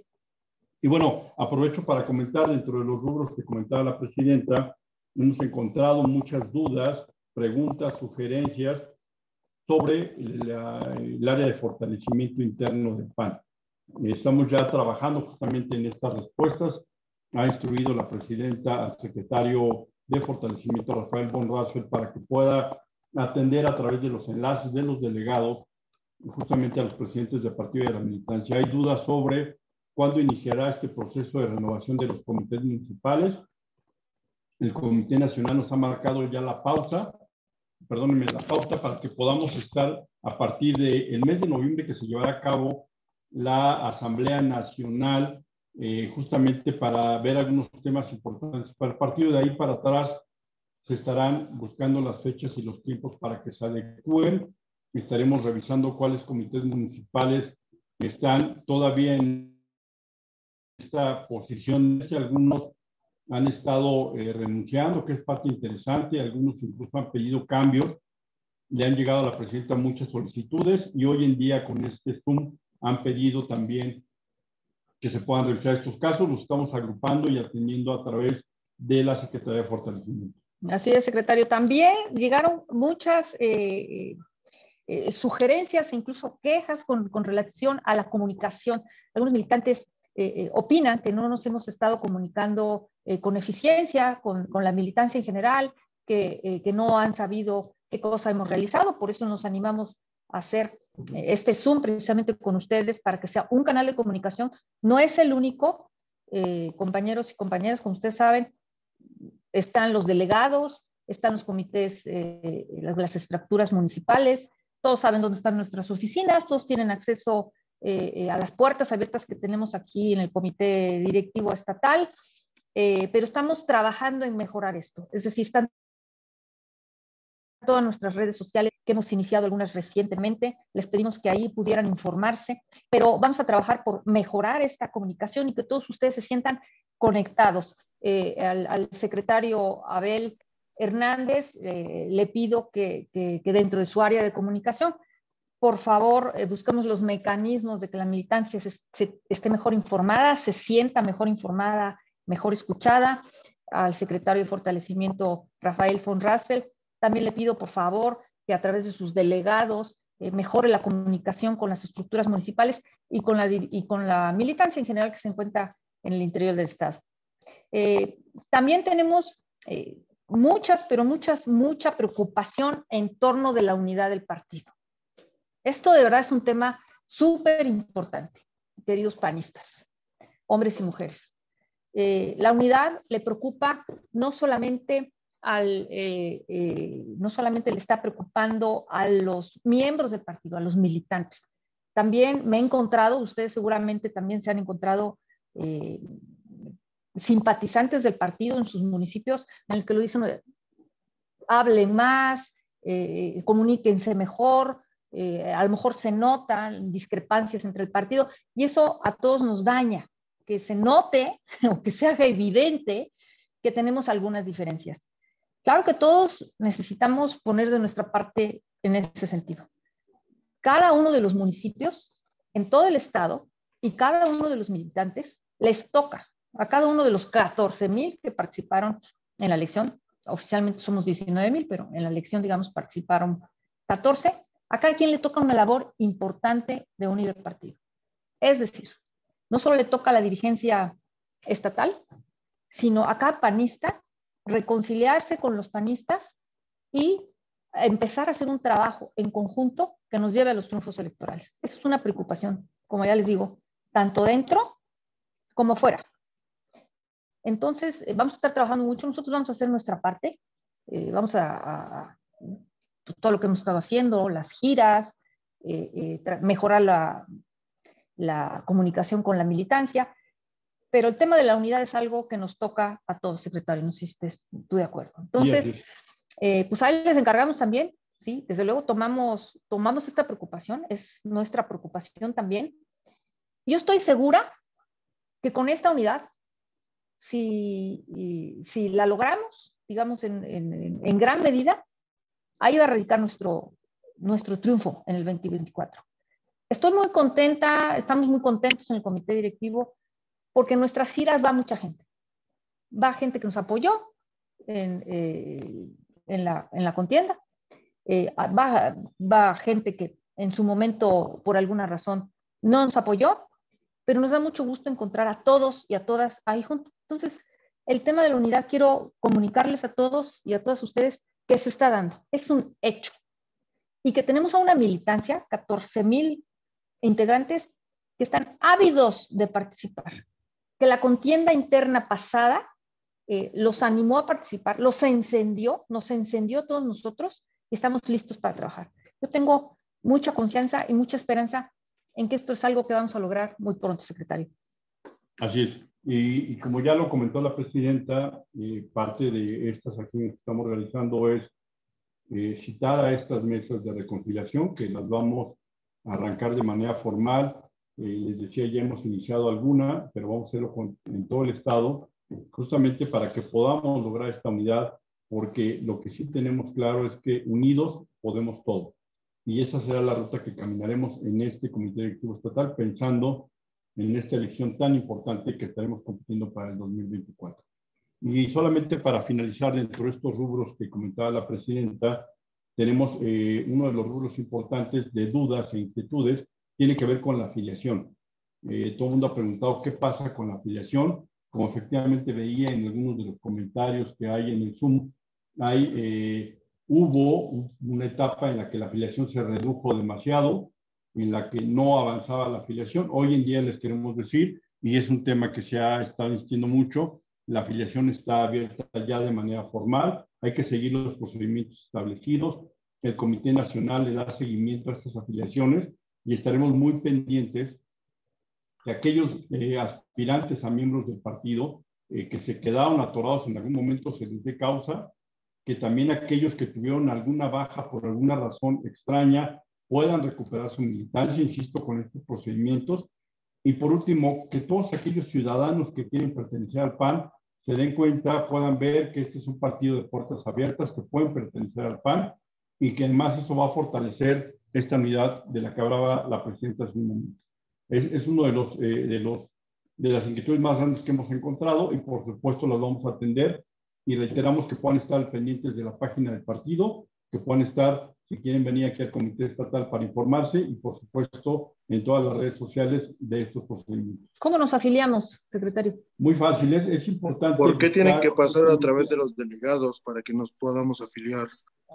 Y bueno, aprovecho para comentar dentro de los rubros que comentaba la presidenta, hemos encontrado muchas dudas, preguntas, sugerencias sobre la, el área de fortalecimiento interno del P A N. Estamos ya trabajando justamente en estas respuestas. Ha instruido la presidenta al secretario de fortalecimiento, Rafael von Rasfeld, para que pueda atender a través de los enlaces de los delegados justamente a los presidentes de partido y de la militancia. Hay dudas sobre cuándo iniciará este proceso de renovación de los comités municipales. El Comité Nacional nos ha marcado ya la pauta, perdónenme, la pauta para que podamos estar a partir del mes de noviembre, que se llevará a cabo la Asamblea Nacional, eh, justamente para ver algunos temas importantes. Para el partido de ahí para atrás se estarán buscando las fechas y los tiempos para que se adecúen. Estaremos revisando cuáles comités municipales están todavía en esta posición. Algunos han estado eh, renunciando, que es parte interesante. Algunos incluso han pedido cambios. Le han llegado a la presidenta muchas solicitudes y hoy en día con este Zoom han pedido también que se puedan revisar estos casos. Los estamos agrupando y atendiendo a través de la Secretaría de Fortalecimiento. Así es, secretario. También llegaron muchas eh, eh, sugerencias e incluso quejas con, con relación a la comunicación. Algunos militantes eh, eh, opinan que no nos hemos estado comunicando eh, con eficiencia, con, con la militancia en general, que, eh, que no han sabido qué cosa hemos realizado. Por eso nos animamos a hacer eh, este Zoom precisamente con ustedes para que sea un canal de comunicación. No es el único, eh, compañeros y compañeras, como ustedes saben, están los delegados, están los comités, eh, las, las estructuras municipales, todos saben dónde están nuestras oficinas, todos tienen acceso eh, eh, a las puertas abiertas que tenemos aquí en el comité directivo estatal, eh, pero estamos trabajando en mejorar esto. Es decir, están todas nuestras redes sociales, que hemos iniciado algunas recientemente, les pedimos que ahí pudieran informarse, pero vamos a trabajar por mejorar esta comunicación y que todos ustedes se sientan conectados. Eh, al, al secretario Abel Hernández eh, le pido que, que, que dentro de su área de comunicación, por favor, eh, busquemos los mecanismos de que la militancia se, se, esté mejor informada, se sienta mejor informada, mejor escuchada. Al secretario de Fortalecimiento, Rafael von Rasfel, también le pido, por favor, que a través de sus delegados eh, mejore la comunicación con las estructuras municipales y con, la, y con la militancia en general que se encuentra en el interior del Estado. Eh, también tenemos eh, muchas, pero muchas, mucha preocupación en torno de la unidad del partido. Esto de verdad es un tema súper importante, queridos panistas, hombres y mujeres. Eh, la unidad le preocupa no solamente al, eh, eh, no solamente le está preocupando a los miembros del partido, a los militantes. También me he encontrado, ustedes seguramente también se han encontrado eh, simpatizantes del partido en sus municipios en el que lo dicen, hablen más, eh, comuníquense mejor, eh, a lo mejor se notan discrepancias entre el partido y eso a todos nos daña, que se note o que se haga evidente que tenemos algunas diferencias. Claro que todos necesitamos poner de nuestra parte en ese sentido. Cada uno de los municipios en todo el estado y cada uno de los militantes les toca a cada uno de los catorce mil que participaron en la elección, oficialmente somos diecinueve mil, pero en la elección, digamos, participaron catorce, a cada quien le toca una labor importante de unir el partido. Es decir, no solo le toca a la dirigencia estatal, sino a cada panista reconciliarse con los panistas y empezar a hacer un trabajo en conjunto que nos lleve a los triunfos electorales. Esa es una preocupación, como ya les digo, tanto dentro como fuera. Entonces, eh, vamos a estar trabajando mucho, nosotros vamos a hacer nuestra parte, eh, vamos a, a, a todo lo que hemos estado haciendo, las giras, eh, eh, mejorar la, la comunicación con la militancia, pero el tema de la unidad es algo que nos toca a todos, secretario, no sé si estés tú de acuerdo. Entonces, yes, yes. Eh, pues ahí les encargamos también, sí, desde luego tomamos, tomamos esta preocupación, es nuestra preocupación también. Yo estoy segura que con esta unidad, Si, si la logramos, digamos, en, en, en gran medida, ahí va a radicar nuestro, nuestro triunfo en el veinte veinticuatro. Estoy muy contenta, estamos muy contentos en el comité directivo, porque en nuestras giras va mucha gente. Va gente que nos apoyó en, eh, en, la, en la contienda, eh, va, va gente que en su momento, por alguna razón, no nos apoyó, pero nos da mucho gusto encontrar a todos y a todas ahí juntos. Entonces, el tema de la unidad, quiero comunicarles a todos y a todas ustedes que se está dando. Es un hecho. Y que tenemos a una militancia, catorce mil integrantes, que están ávidos de participar, que la contienda interna pasada eh, los animó a participar, los encendió, nos encendió a todos nosotros y estamos listos para trabajar. Yo tengo mucha confianza y mucha esperanza en que esto es algo que vamos a lograr muy pronto, secretario. Así es. Y, y como ya lo comentó la presidenta, eh, parte de estas acciones que estamos realizando es eh, citar a estas mesas de reconciliación, que las vamos a arrancar de manera formal. Eh, les decía, ya hemos iniciado alguna, pero vamos a hacerlo con, en todo el estado, justamente para que podamos lograr esta unidad, porque lo que sí tenemos claro es que unidos podemos todo. Y esa será la ruta que caminaremos en este Comité Directivo Estatal, pensando en esta elección tan importante que estaremos compitiendo para el dos mil veinticuatro. Y solamente para finalizar, dentro de estos rubros que comentaba la presidenta, tenemos eh, uno de los rubros importantes de dudas e inquietudes, tiene que ver con la afiliación. Eh, todo el mundo ha preguntado qué pasa con la afiliación. Como efectivamente veía en algunos de los comentarios que hay en el Zoom, hay, eh, hubo una etapa en la que la afiliación se redujo demasiado, en la que no avanzaba la afiliación. Hoy en día les queremos decir, y es un tema que se ha estado insistiendo mucho, la afiliación está abierta ya de manera formal, hay que seguir los procedimientos establecidos, el Comité Nacional le da seguimiento a estas afiliaciones y estaremos muy pendientes de aquellos eh, aspirantes a miembros del partido eh, que se quedaron atorados en algún momento se les dé causa, que también aquellos que tuvieron alguna baja por alguna razón extraña puedan recuperar su militancia, insisto, con estos procedimientos. Y por último, que todos aquellos ciudadanos que quieren pertenecer al P A N se den cuenta, puedan ver que este es un partido de puertas abiertas, que pueden pertenecer al P A N y que además eso va a fortalecer esta unidad de la que hablaba la presidenta hace un momento. Es, es uno de los, eh, de los de las inquietudes más grandes que hemos encontrado y por supuesto las vamos a atender y reiteramos que puedan estar pendientes de la página del partido, que puedan estar, si quieren venir aquí al Comité Estatal para informarse y por supuesto en todas las redes sociales de estos procedimientos. ¿Cómo nos afiliamos, secretario? Muy fácil, es, es importante. ¿Por qué tienen que pasar a través de los delegados para que nos podamos afiliar?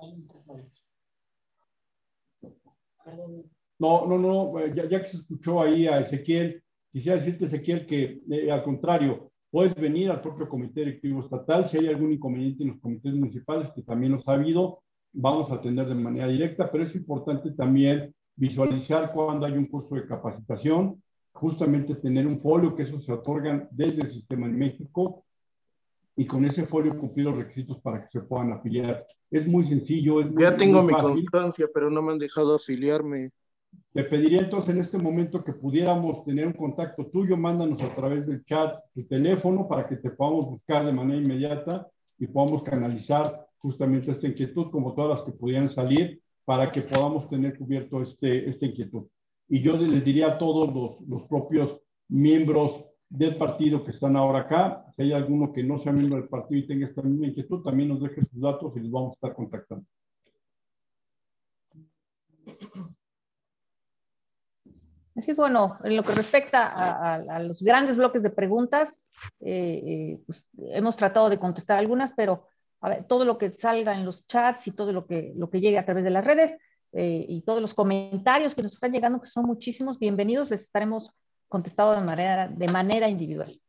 No, no, no, ya, ya que se escuchó ahí a Ezequiel, quisiera decirte, Ezequiel, que eh, al contrario, puedes venir al propio Comité Directivo Estatal, si hay algún inconveniente en los comités municipales, que también los ha habido, vamos a atender de manera directa, pero es importante también visualizar cuando hay un curso de capacitación, justamente tener un folio, que eso se otorgan desde el sistema en México, y con ese folio cumplir los requisitos para que se puedan afiliar. Es muy sencillo. Es muy, ya tengo muy mi fácil. constancia, pero no me han dejado afiliarme. Te pediría entonces en este momento que pudiéramos tener un contacto tuyo, mándanos a través del chat tu teléfono para que te podamos buscar de manera inmediata y podamos canalizar justamente esta inquietud, como todas las que pudieran salir, para que podamos tener cubierto este, esta inquietud. Y yo les diría a todos los, los propios miembros del partido que están ahora acá, si hay alguno que no sea miembro del partido y tenga esta misma inquietud, también nos deje sus datos y les vamos a estar contactando. Así bueno, en lo que respecta a, a, a los grandes bloques de preguntas, eh, eh, pues, hemos tratado de contestar algunas, pero a ver, todo lo que salga en los chats y todo lo que, lo que llegue a través de las redes eh, y todos los comentarios que nos están llegando, que son muchísimos, bienvenidos, les estaremos contestando de manera, de manera individual.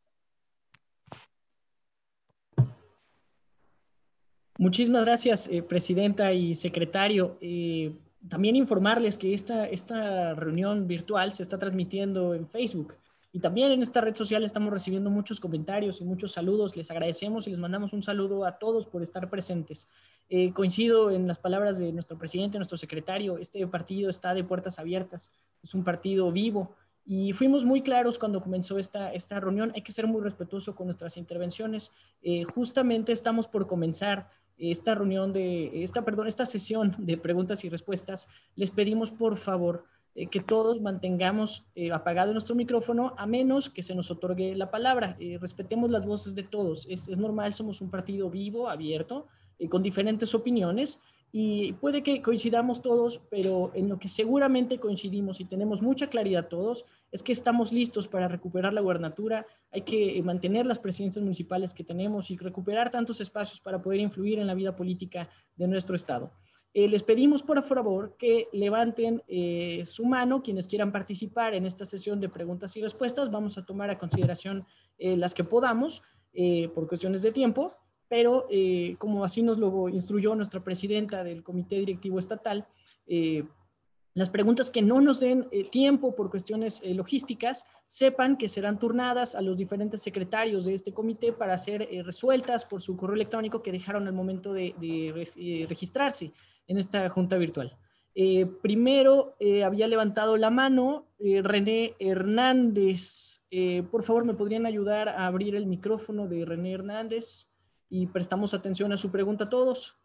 Muchísimas gracias, eh, presidenta y secretario. Eh, También informarles que esta, esta reunión virtual se está transmitiendo en Facebook y también en esta red social estamos recibiendo muchos comentarios y muchos saludos. Les agradecemos y les mandamos un saludo a todos por estar presentes. Eh, coincido en las palabras de nuestro presidente, nuestro secretario. Este partido está de puertas abiertas, es un partido vivo y fuimos muy claros cuando comenzó esta, esta reunión. Hay que ser muy respetuoso con nuestras intervenciones. Eh, justamente estamos por comenzar esta reunión de, esta, perdón, esta sesión de preguntas y respuestas. Les pedimos por favor eh, que todos mantengamos eh, apagado nuestro micrófono a menos que se nos otorgue la palabra. Eh, respetemos las voces de todos. Es, es normal, somos un partido vivo, abierto, eh, con diferentes opiniones y puede que coincidamos todos, pero en lo que seguramente coincidimos y tenemos mucha claridad todos es que estamos listos para recuperar la gubernatura. Hay que mantener las presidencias municipales que tenemos y recuperar tantos espacios para poder influir en la vida política de nuestro estado. eh, les pedimos por favor que levanten eh, su mano quienes quieran participar en esta sesión de preguntas y respuestas. Vamos a tomar a consideración eh, las que podamos eh, por cuestiones de tiempo, pero eh, como así nos lo instruyó nuestra presidenta del Comité Directivo Estatal, eh, las preguntas que no nos den eh, tiempo por cuestiones eh, logísticas, sepan que serán turnadas a los diferentes secretarios de este comité para ser eh, resueltas por su correo electrónico que dejaron al momento de, de eh, registrarse en esta junta virtual. Eh, primero eh, había levantado la mano eh, René Hernández. Eh, por favor, ¿me podrían ayudar a abrir el micrófono de René Hernández? Y prestamos atención a su pregunta a todos.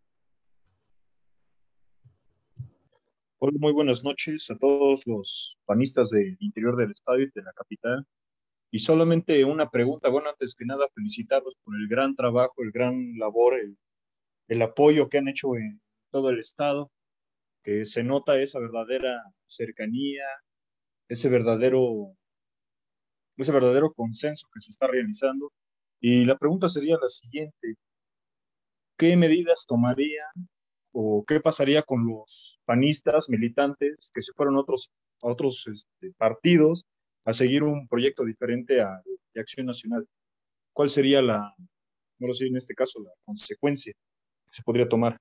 Hola, muy buenas noches a todos los panistas del interior del estado y de la capital. Y solamente una pregunta, bueno, antes que nada felicitarlos por el gran trabajo, el gran labor, el, el apoyo que han hecho en todo el estado, que se nota esa verdadera cercanía, ese verdadero, ese verdadero consenso que se está realizando. Y la pregunta sería la siguiente: ¿qué medidas tomarían o qué pasaría con los panistas, militantes, que se fueron a otros, a otros este, partidos a seguir un proyecto diferente a, de Acción Nacional? ¿Cuál sería la, no lo sé, en este caso, la consecuencia que se podría tomar?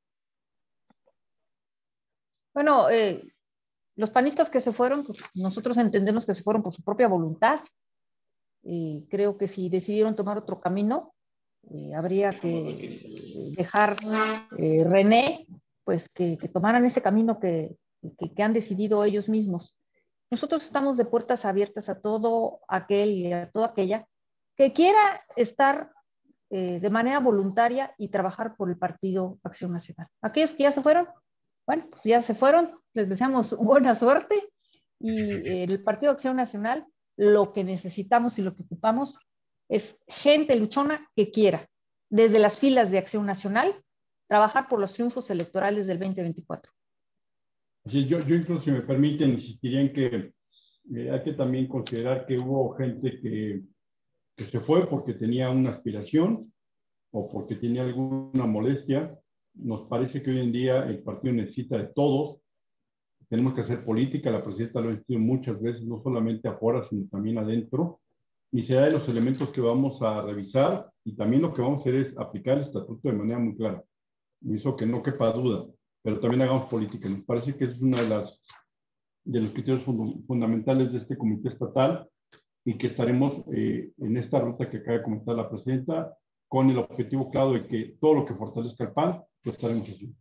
Bueno, eh, los panistas que se fueron, pues nosotros entendemos que se fueron por su propia voluntad. Y creo que si decidieron tomar otro camino, eh, habría que dejar eh, René, pues que, que tomaran ese camino que, que, que han decidido ellos mismos. Nosotros estamos de puertas abiertas a todo aquel y a toda aquella que quiera estar eh, de manera voluntaria y trabajar por el Partido Acción Nacional. Aquellos que ya se fueron, bueno, pues ya se fueron, les deseamos buena suerte y eh, el Partido Acción Nacional lo que necesitamos y lo que ocupamos es gente luchona que quiera, desde las filas de Acción Nacional, trabajar por los triunfos electorales del veinte veinticuatro. Sí, yo, yo incluso, si me permiten, insistiría en que eh, hay que también considerar que hubo gente que, que se fue porque tenía una aspiración o porque tenía alguna molestia. Nos parece que hoy en día el partido necesita de todos. Tenemos que hacer política, la presidenta lo ha dicho muchas veces, no solamente afuera, sino también adentro. Y será de los elementos que vamos a revisar y también lo que vamos a hacer es aplicar el estatuto de manera muy clara. Y eso que no quepa duda, pero también hagamos política. Nos parece que es uno de, las, de los criterios fund fundamentales de este comité estatal y que estaremos eh, en esta ruta que acaba de comentar la presidenta con el objetivo claro de que todo lo que fortalezca el P A N, lo estaremos haciendo.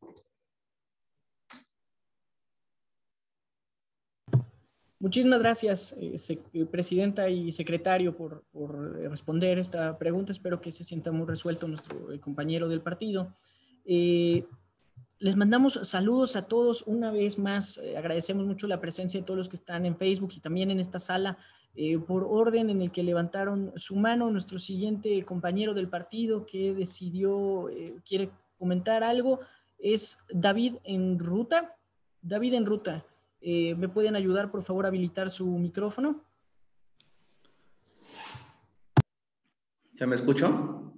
Muchísimas gracias, eh, presidenta y secretario, por, por responder esta pregunta. Espero que se sienta muy resuelto nuestro eh, compañero del partido. Eh, les mandamos saludos a todos una vez más. Eh, agradecemos mucho la presencia de todos los que están en Facebook y también en esta sala. Eh, por orden en el que levantaron su mano, nuestro siguiente compañero del partido que decidió, eh, quiere comentar algo, es David Enruta. David Enruta. Eh, ¿Me pueden ayudar, por favor, a habilitar su micrófono? ¿Ya me escucho?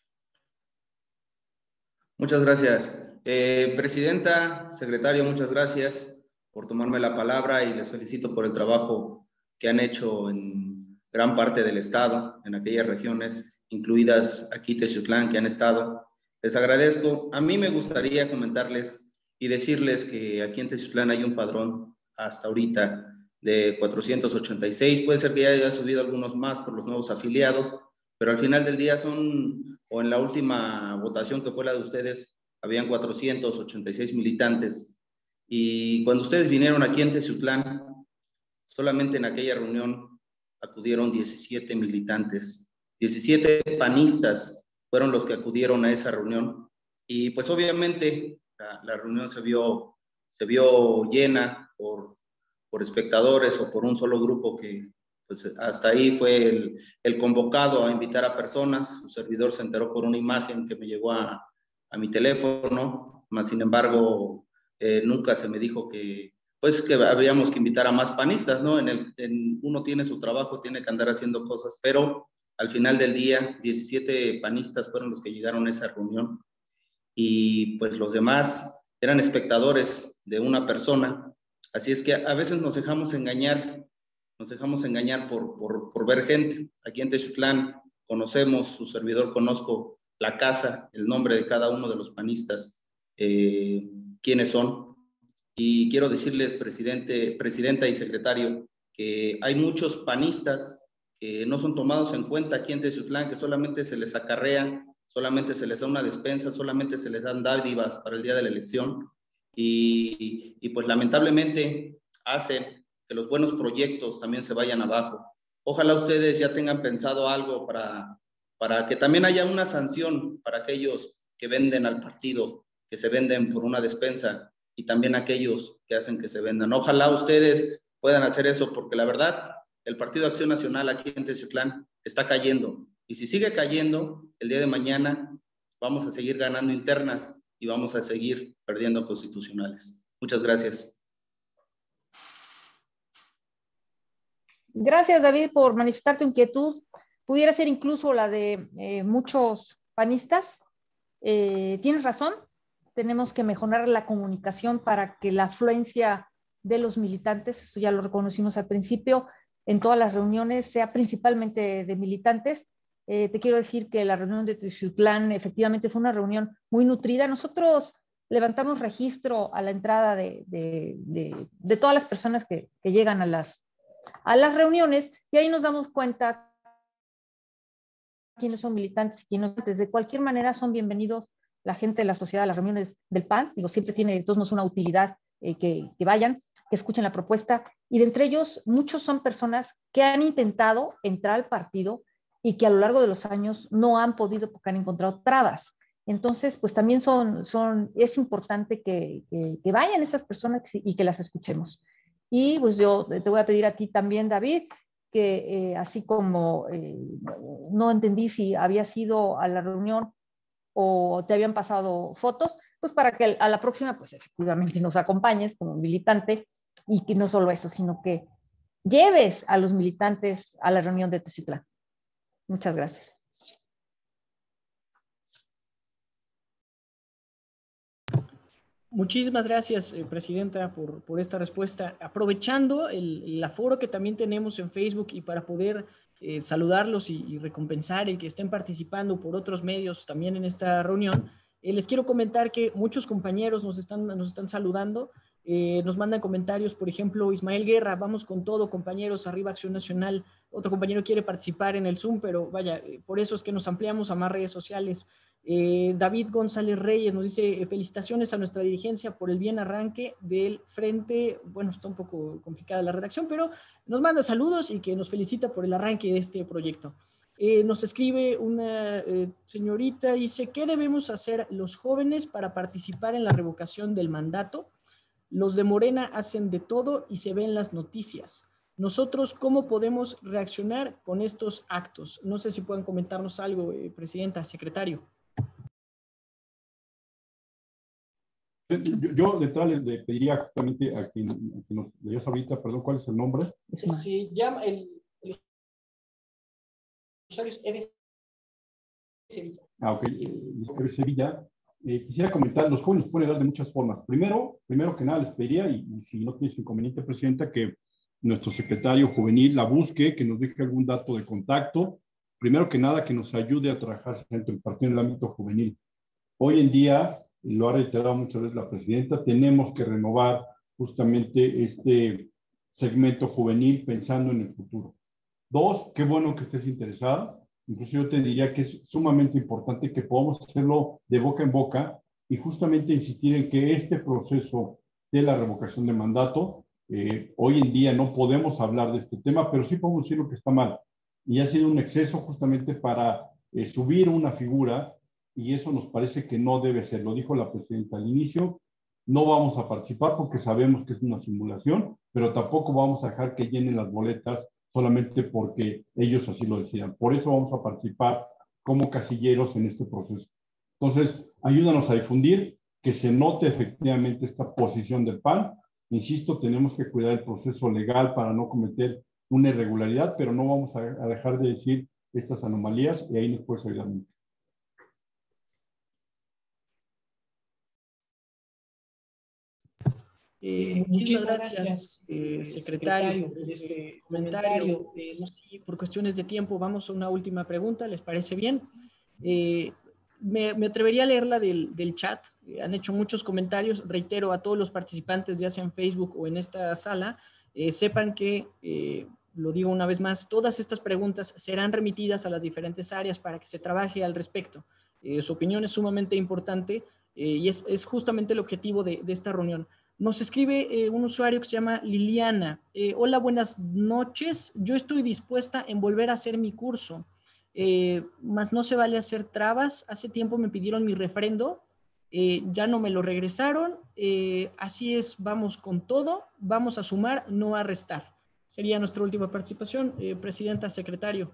Muchas gracias. Eh, presidenta, secretario, muchas gracias por tomarme la palabra y les felicito por el trabajo que han hecho en gran parte del estado, en aquellas regiones, incluidas aquí Teciutlán, que han estado. Les agradezco. A mí me gustaría comentarles y decirles que aquí en Teciutlán hay un padrón hasta ahorita de cuatrocientos ochenta y seis. Puede ser que ya haya subido algunos más por los nuevos afiliados, pero al final del día son, o en la última votación que fue la de ustedes, habían cuatrocientos ochenta y seis militantes. Y cuando ustedes vinieron aquí en Teciutlán, solamente en aquella reunión acudieron diecisiete militantes. diecisiete panistas fueron los que acudieron a esa reunión. Y pues obviamente la, la reunión se vio, se vio llena por, por espectadores o por un solo grupo que pues hasta ahí fue el, el convocado a invitar a personas. Su servidor se enteró por una imagen que me llegó a, a mi teléfono, más sin embargo eh, nunca se me dijo que pues que habríamos que invitar a más panistas, ¿no? En el, en, uno tiene su trabajo, tiene que andar haciendo cosas, pero al final del día diecisiete panistas fueron los que llegaron a esa reunión y pues los demás eran espectadores de una persona. Así es que a veces nos dejamos engañar, nos dejamos engañar por, por, por ver gente. Aquí en Texutlán conocemos, su servidor conozco la casa, el nombre de cada uno de los panistas, eh, quiénes son. Y quiero decirles, presidente, presidenta y secretario, que hay muchos panistas que no son tomados en cuenta aquí en Texutlán, que solamente se les acarrea, solamente se les da una despensa, solamente se les dan dádivas para el día de la elección. Y, y pues lamentablemente hace que los buenos proyectos también se vayan abajo. Ojalá ustedes ya tengan pensado algo para, para que también haya una sanción para aquellos que venden al partido, que se venden por una despensa, y también aquellos que hacen que se vendan. Ojalá ustedes puedan hacer eso, porque la verdad, el Partido Acción Nacional aquí en Texutlán está cayendo. Y si sigue cayendo, el día de mañana vamos a seguir ganando internas y vamos a seguir perdiendo constitucionales. Muchas gracias. Gracias, David, por manifestar tu inquietud. Pudiera ser incluso la de eh, muchos panistas. Eh, tienes razón, tenemos que mejorar la comunicación para que la afluencia de los militantes, eso ya lo reconocimos al principio, en todas las reuniones sea principalmente de militantes. Eh, te quiero decir que la reunión de Texutlán efectivamente fue una reunión muy nutrida. Nosotros levantamos registro a la entrada de, de, de, de todas las personas que, que llegan a las, a las reuniones, y ahí nos damos cuenta quiénes son militantes y quiénes no. De cualquier manera son bienvenidos la gente de la sociedad a las reuniones del P A N. Digo, siempre tiene de todos modos una utilidad eh, que, que vayan, que escuchen la propuesta, y de entre ellos muchos son personas que han intentado entrar al partido y que a lo largo de los años no han podido porque han encontrado trabas. Entonces, pues también son, son, es importante que, que, que vayan estas personas y que las escuchemos. Y pues yo te voy a pedir a ti también, David, que eh, así como eh, no entendí si habías ido a la reunión o te habían pasado fotos, pues para que a la próxima, pues efectivamente nos acompañes como militante, y que no solo eso, sino que lleves a los militantes a la reunión de Texutlán. Muchas gracias. Muchísimas gracias, eh, Presidenta, por, por esta respuesta. Aprovechando el, el aforo que también tenemos en Facebook y para poder eh, saludarlos y, y recompensar el que estén participando por otros medios también en esta reunión, eh, les quiero comentar que muchos compañeros nos están, nos están saludando, eh, nos mandan comentarios. Por ejemplo, Ismael Guerra: vamos con todo, compañeros, arriba Acción Nacional. Otro compañero quiere participar en el Zoom, pero vaya, eh, por eso es que nos ampliamos a más redes sociales. Eh, David González Reyes nos dice: felicitaciones a nuestra dirigencia por el bien arranque del frente. Bueno, está un poco complicada la redacción, pero nos manda saludos y que nos felicita por el arranque de este proyecto. Eh, nos escribe una eh, señorita, dice: ¿qué debemos hacer los jóvenes para participar en la revocación del mandato? Los de Morena hacen de todo y se ven las noticias. Nosotros, ¿cómo podemos reaccionar con estos actos? No sé si pueden comentarnos algo, eh, Presidenta, Secretario. Yo, yo detrás le, le pediría justamente a quien, a quien nos digas ahorita, perdón, ¿cuál es el nombre? Se llama el, el usuario es Eve Sevilla. Ah, ok, Eve Sevilla. Eh, quisiera comentar, los jóvenes pueden dar de muchas formas. Primero, primero que nada les pediría, y, y si no tienes inconveniente, Presidenta, que nuestro secretario juvenil la busque, que nos deje algún dato de contacto. Primero que nada, que nos ayude a trabajar dentro del partido en el ámbito juvenil. Hoy en día, lo ha reiterado muchas veces la Presidenta, tenemos que renovar justamente este segmento juvenil pensando en el futuro. Dos, qué bueno que estés interesada. Incluso yo te diría que es sumamente importante que podamos hacerlo de boca en boca y justamente insistir en que este proceso de la revocación de mandato, eh, hoy en día no podemos hablar de este tema, pero sí podemos decir lo que está mal. Y ha sido un exceso justamente para eh, subir una figura, y eso nos parece que no debe ser. Lo dijo la Presidenta al inicio: no vamos a participar porque sabemos que es una simulación, pero tampoco vamos a dejar que llenen las boletas solamente porque ellos así lo decidan. Por eso vamos a participar como casilleros en este proceso. Entonces, ayúdanos a difundir, que se note efectivamente esta posición del P A N. Insisto, tenemos que cuidar el proceso legal para no cometer una irregularidad, pero no vamos a, a dejar de decir estas anomalías, y ahí nos puedes ayudar mucho. Eh, muchísimas gracias, eh, secretario, por este comentario. Eh, no sé, por cuestiones de tiempo, vamos a una última pregunta, ¿les parece bien? Eh, me, me atrevería a leerla del, del chat. Eh, han hecho muchos comentarios. Reitero a todos los participantes, ya sea en Facebook o en esta sala, eh, sepan que, eh, lo digo una vez más, todas estas preguntas serán remitidas a las diferentes áreas para que se trabaje al respecto. Eh, su opinión es sumamente importante eh, y es, es justamente el objetivo de, de esta reunión. Nos escribe eh, un usuario que se llama Liliana. Eh, Hola, buenas noches. Yo estoy dispuesta en volver a hacer mi curso, eh, más no se vale hacer trabas. Hace tiempo me pidieron mi refrendo, eh, ya no me lo regresaron. Eh, así es, vamos con todo. Vamos a sumar, no a restar. Sería nuestra última participación. Eh, Presidenta, secretario.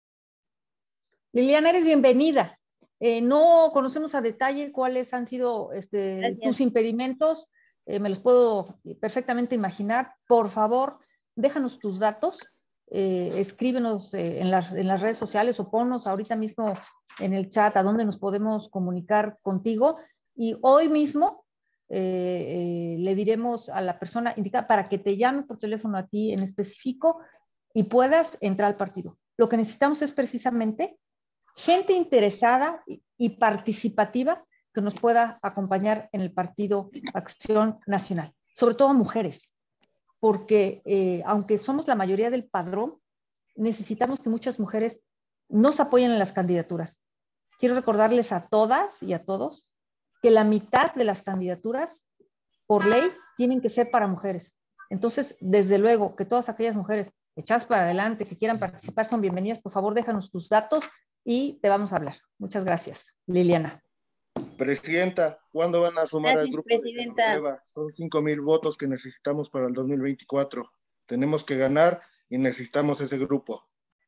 Liliana, eres bienvenida. Eh, no conocemos a detalle cuáles han sido este, tus impedimentos. Eh, me los puedo perfectamente imaginar. Por favor, déjanos tus datos, eh, escríbenos eh, en, las, en las redes sociales o ponnos ahorita mismo en el chat a dónde nos podemos comunicar contigo y hoy mismo eh, eh, le diremos a la persona indicada para que te llame por teléfono a ti en específico y puedas entrar al partido. Lo que necesitamos es precisamente gente interesada y, y participativa que nos pueda acompañar en el Partido Acción Nacional, sobre todo mujeres, porque eh, aunque somos la mayoría del padrón, necesitamos que muchas mujeres nos apoyen en las candidaturas. Quiero recordarles a todas y a todos que la mitad de las candidaturas, por ley, tienen que ser para mujeres. Entonces, desde luego, que todas aquellas mujeres echadas para adelante, que quieran participar, son bienvenidas. Por favor, déjanos tus datos y te vamos a hablar. Muchas gracias. Liliana. Presidenta, ¿cuándo van a sumar Gracias, al grupo Presidenta. de Genoveva? Son cinco mil votos que necesitamos para el dos mil veinticuatro. Tenemos que ganar y necesitamos ese grupo.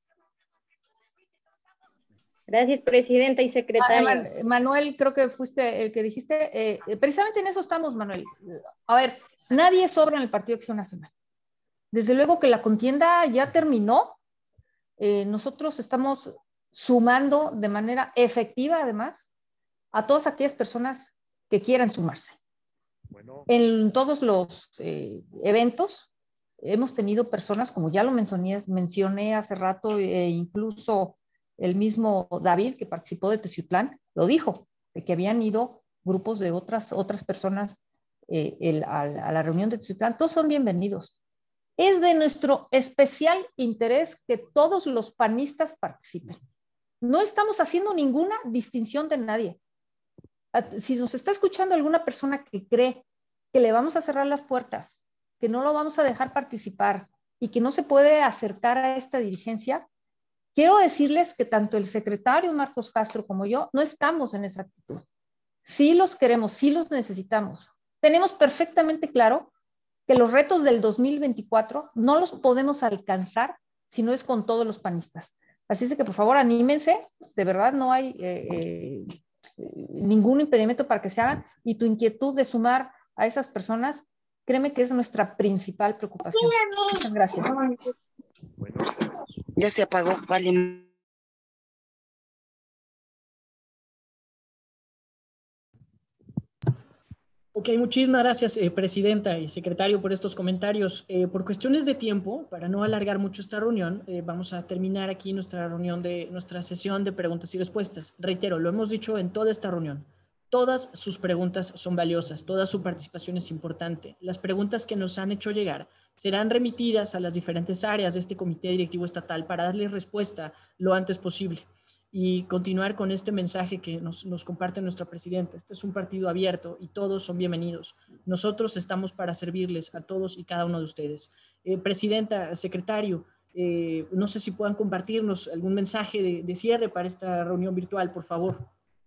Gracias, Presidenta y Secretario. Ah, Manuel, creo que fuiste el que dijiste. Eh, precisamente en eso estamos, Manuel. A ver, nadie sobra en el Partido Acción Nacional. Desde luego que la contienda ya terminó. Eh, nosotros estamos sumando de manera efectiva, además, a todas aquellas personas que quieran sumarse. Bueno. En todos los eh, eventos hemos tenido personas, como ya lo mencioné, mencioné hace rato, e incluso el mismo David, que participó de Teciutlán, lo dijo, de que habían ido grupos de otras, otras personas eh, el, a, a la reunión de Teciutlán. Todos son bienvenidos. Es de nuestro especial interés que todos los panistas participen. No estamos haciendo ninguna distinción de nadie. Si nos está escuchando alguna persona que cree que le vamos a cerrar las puertas, que no lo vamos a dejar participar y que no se puede acercar a esta dirigencia, quiero decirles que tanto el secretario Marcos Castro como yo no estamos en esa actitud. Sí los queremos, sí los necesitamos. Tenemos perfectamente claro que los retos del dos mil veinticuatro no los podemos alcanzar si no es con todos los panistas. Así es de que por favor anímense, de verdad no hay eh, eh, ningún impedimento para que se hagan y tu inquietud de sumar a esas personas, créeme que es nuestra principal preocupación. Muchas gracias. Bueno, ya se apagó, vale. Ok, muchísimas gracias, eh, Presidenta y Secretario, por estos comentarios. Eh, por cuestiones de tiempo, para no alargar mucho esta reunión, eh, vamos a terminar aquí nuestra reunión de nuestra sesión de preguntas y respuestas. Reitero, lo hemos dicho en toda esta reunión. Todas sus preguntas son valiosas, toda su participación es importante. Las preguntas que nos han hecho llegar serán remitidas a las diferentes áreas de este Comité Directivo Estatal para darles respuesta lo antes posible y continuar con este mensaje que nos, nos comparte nuestra presidenta. Este es un partido abierto y todos son bienvenidos. Nosotros estamos para servirles a todos y cada uno de ustedes. Eh, presidenta, secretario, eh, no sé si puedan compartirnos algún mensaje de, de cierre para esta reunión virtual, por favor.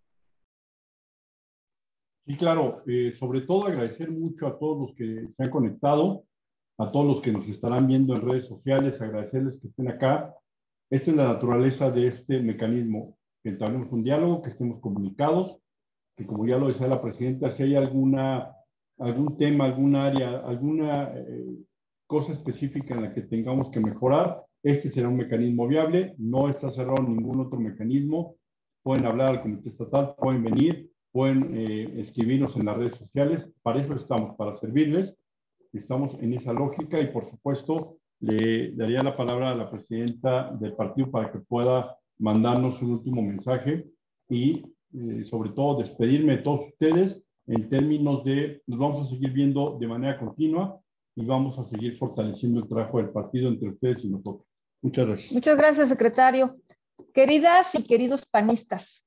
Sí, claro. Eh, sobre todo agradecer mucho a todos los que se han conectado, a todos los que nos estarán viendo en redes sociales, agradecerles que estén acá. Esta es la naturaleza de este mecanismo, que entablemos un diálogo, que estemos comunicados, que como ya lo decía la presidenta, si hay alguna, algún tema, alguna área, alguna eh, cosa específica en la que tengamos que mejorar, este será un mecanismo viable, no está cerrado ningún otro mecanismo. Pueden hablar al Comité Estatal, pueden venir, pueden eh, escribirnos en las redes sociales, para eso estamos, para servirles. estamos en esa lógica y por supuesto le daría la palabra a la presidenta del partido para que pueda mandarnos un último mensaje y eh, sobre todo despedirme de todos ustedes en términos de nos vamos a seguir viendo de manera continua y vamos a seguir fortaleciendo el trabajo del partido entre ustedes y nosotros. Muchas gracias. Muchas gracias, secretario. Queridas y queridos panistas,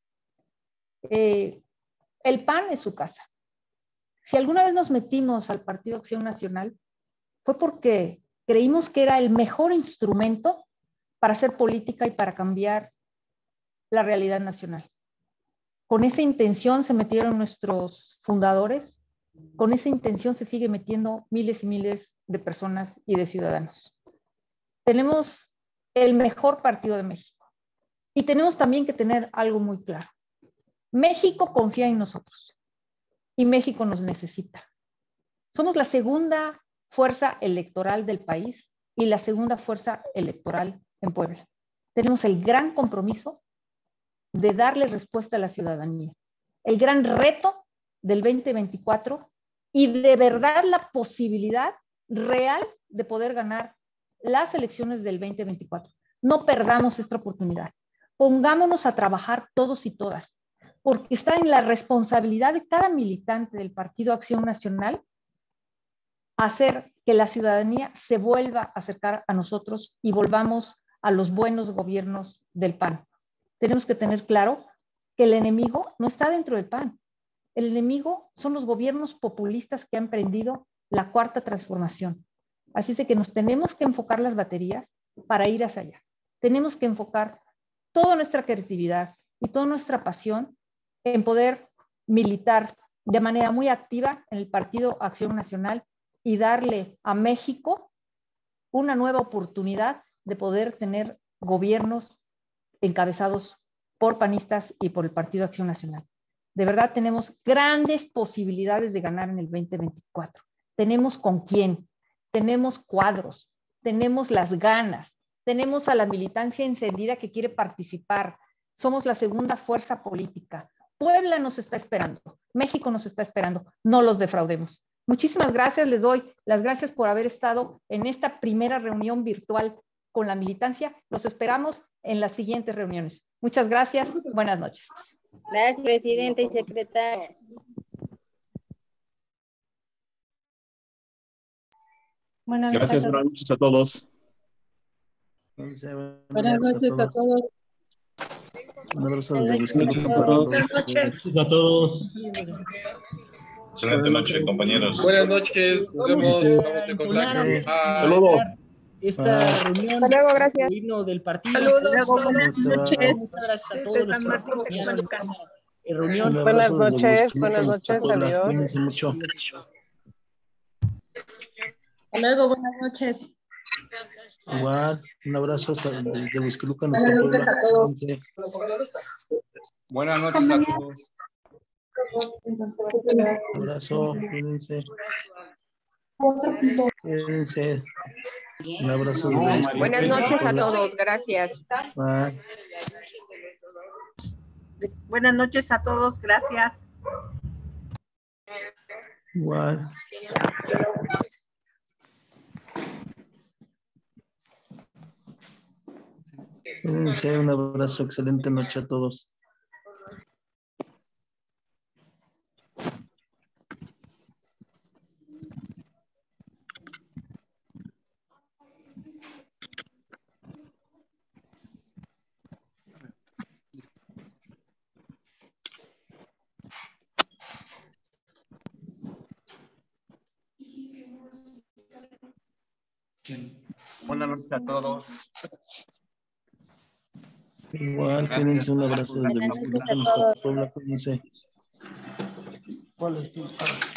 eh, el P A N es su casa. Si alguna vez nos metimos al Partido Acción Nacional, fue porque creímos que era el mejor instrumento para hacer política y para cambiar la realidad nacional. Con esa intención se metieron nuestros fundadores, con esa intención se sigue metiendo miles y miles de personas y de ciudadanos. Tenemos el mejor partido de México y tenemos también que tener algo muy claro. México confía en nosotros y México nos necesita. Somos la segunda fuerza electoral del país y la segunda fuerza electoral en Puebla. Tenemos el gran compromiso de darle respuesta a la ciudadanía, el gran reto del veinte veinticuatro y de verdad la posibilidad real de poder ganar las elecciones del veinte veinticuatro. No perdamos esta oportunidad. Pongámonos a trabajar todos y todas, porque está en la responsabilidad de cada militante del Partido Acción Nacional hacer que la ciudadanía se vuelva a acercar a nosotros y volvamos a los buenos gobiernos del P A N. Tenemos que tener claro que el enemigo no está dentro del P A N. El enemigo son los gobiernos populistas que han prendido la cuarta transformación. Así es que nos tenemos que enfocar las baterías para ir hacia allá. Tenemos que enfocar toda nuestra creatividad y toda nuestra pasión en poder militar de manera muy activa en el Partido Acción Nacional y darle a México una nueva oportunidad de poder tener gobiernos encabezados por panistas y por el Partido Acción Nacional. De verdad tenemos grandes posibilidades de ganar en el veinte veinticuatro. Tenemos con quién, tenemos cuadros, tenemos las ganas, tenemos a la militancia encendida que quiere participar. Somos la segunda fuerza política. Puebla nos está esperando, México nos está esperando, no los defraudemos. Muchísimas gracias, les doy las gracias por haber estado en esta primera reunión virtual con la militancia. Los esperamos en las siguientes reuniones. Muchas gracias, buenas noches. Gracias, presidente y secretaria. Buenas gracias, buenas noches a todos. Buenas noches a todos. Un abrazo desde Buenas noches a todos. Excelente noche, compañeros. Buenas noches, nos vemos, estamos en contacto. Saludos. Esta reunión. Hasta luego, gracias. Del partido. Saludos, buenas noches. Muchas gracias a todos. San Martín, Reunión. Buenas noches, buenas noches, adiós. Cuídense mucho. Hasta luego, buenas noches. Igual, un abrazo hasta de Huixquilucan hasta Puebla. Buenas noches a todos. Un abrazo, cuídense. Cuídense. Un abrazo desde Huixquilucan. Buenas noches a todos, gracias. Bye. Buenas noches a todos, gracias. Igual. Cuídense, un abrazo, excelente noche a todos. Buenas noches a todos. Igual, Gracias. cuídense, un abrazo desde Huixquilucan hasta Puebla, cuídense. ¿Cuál es tu?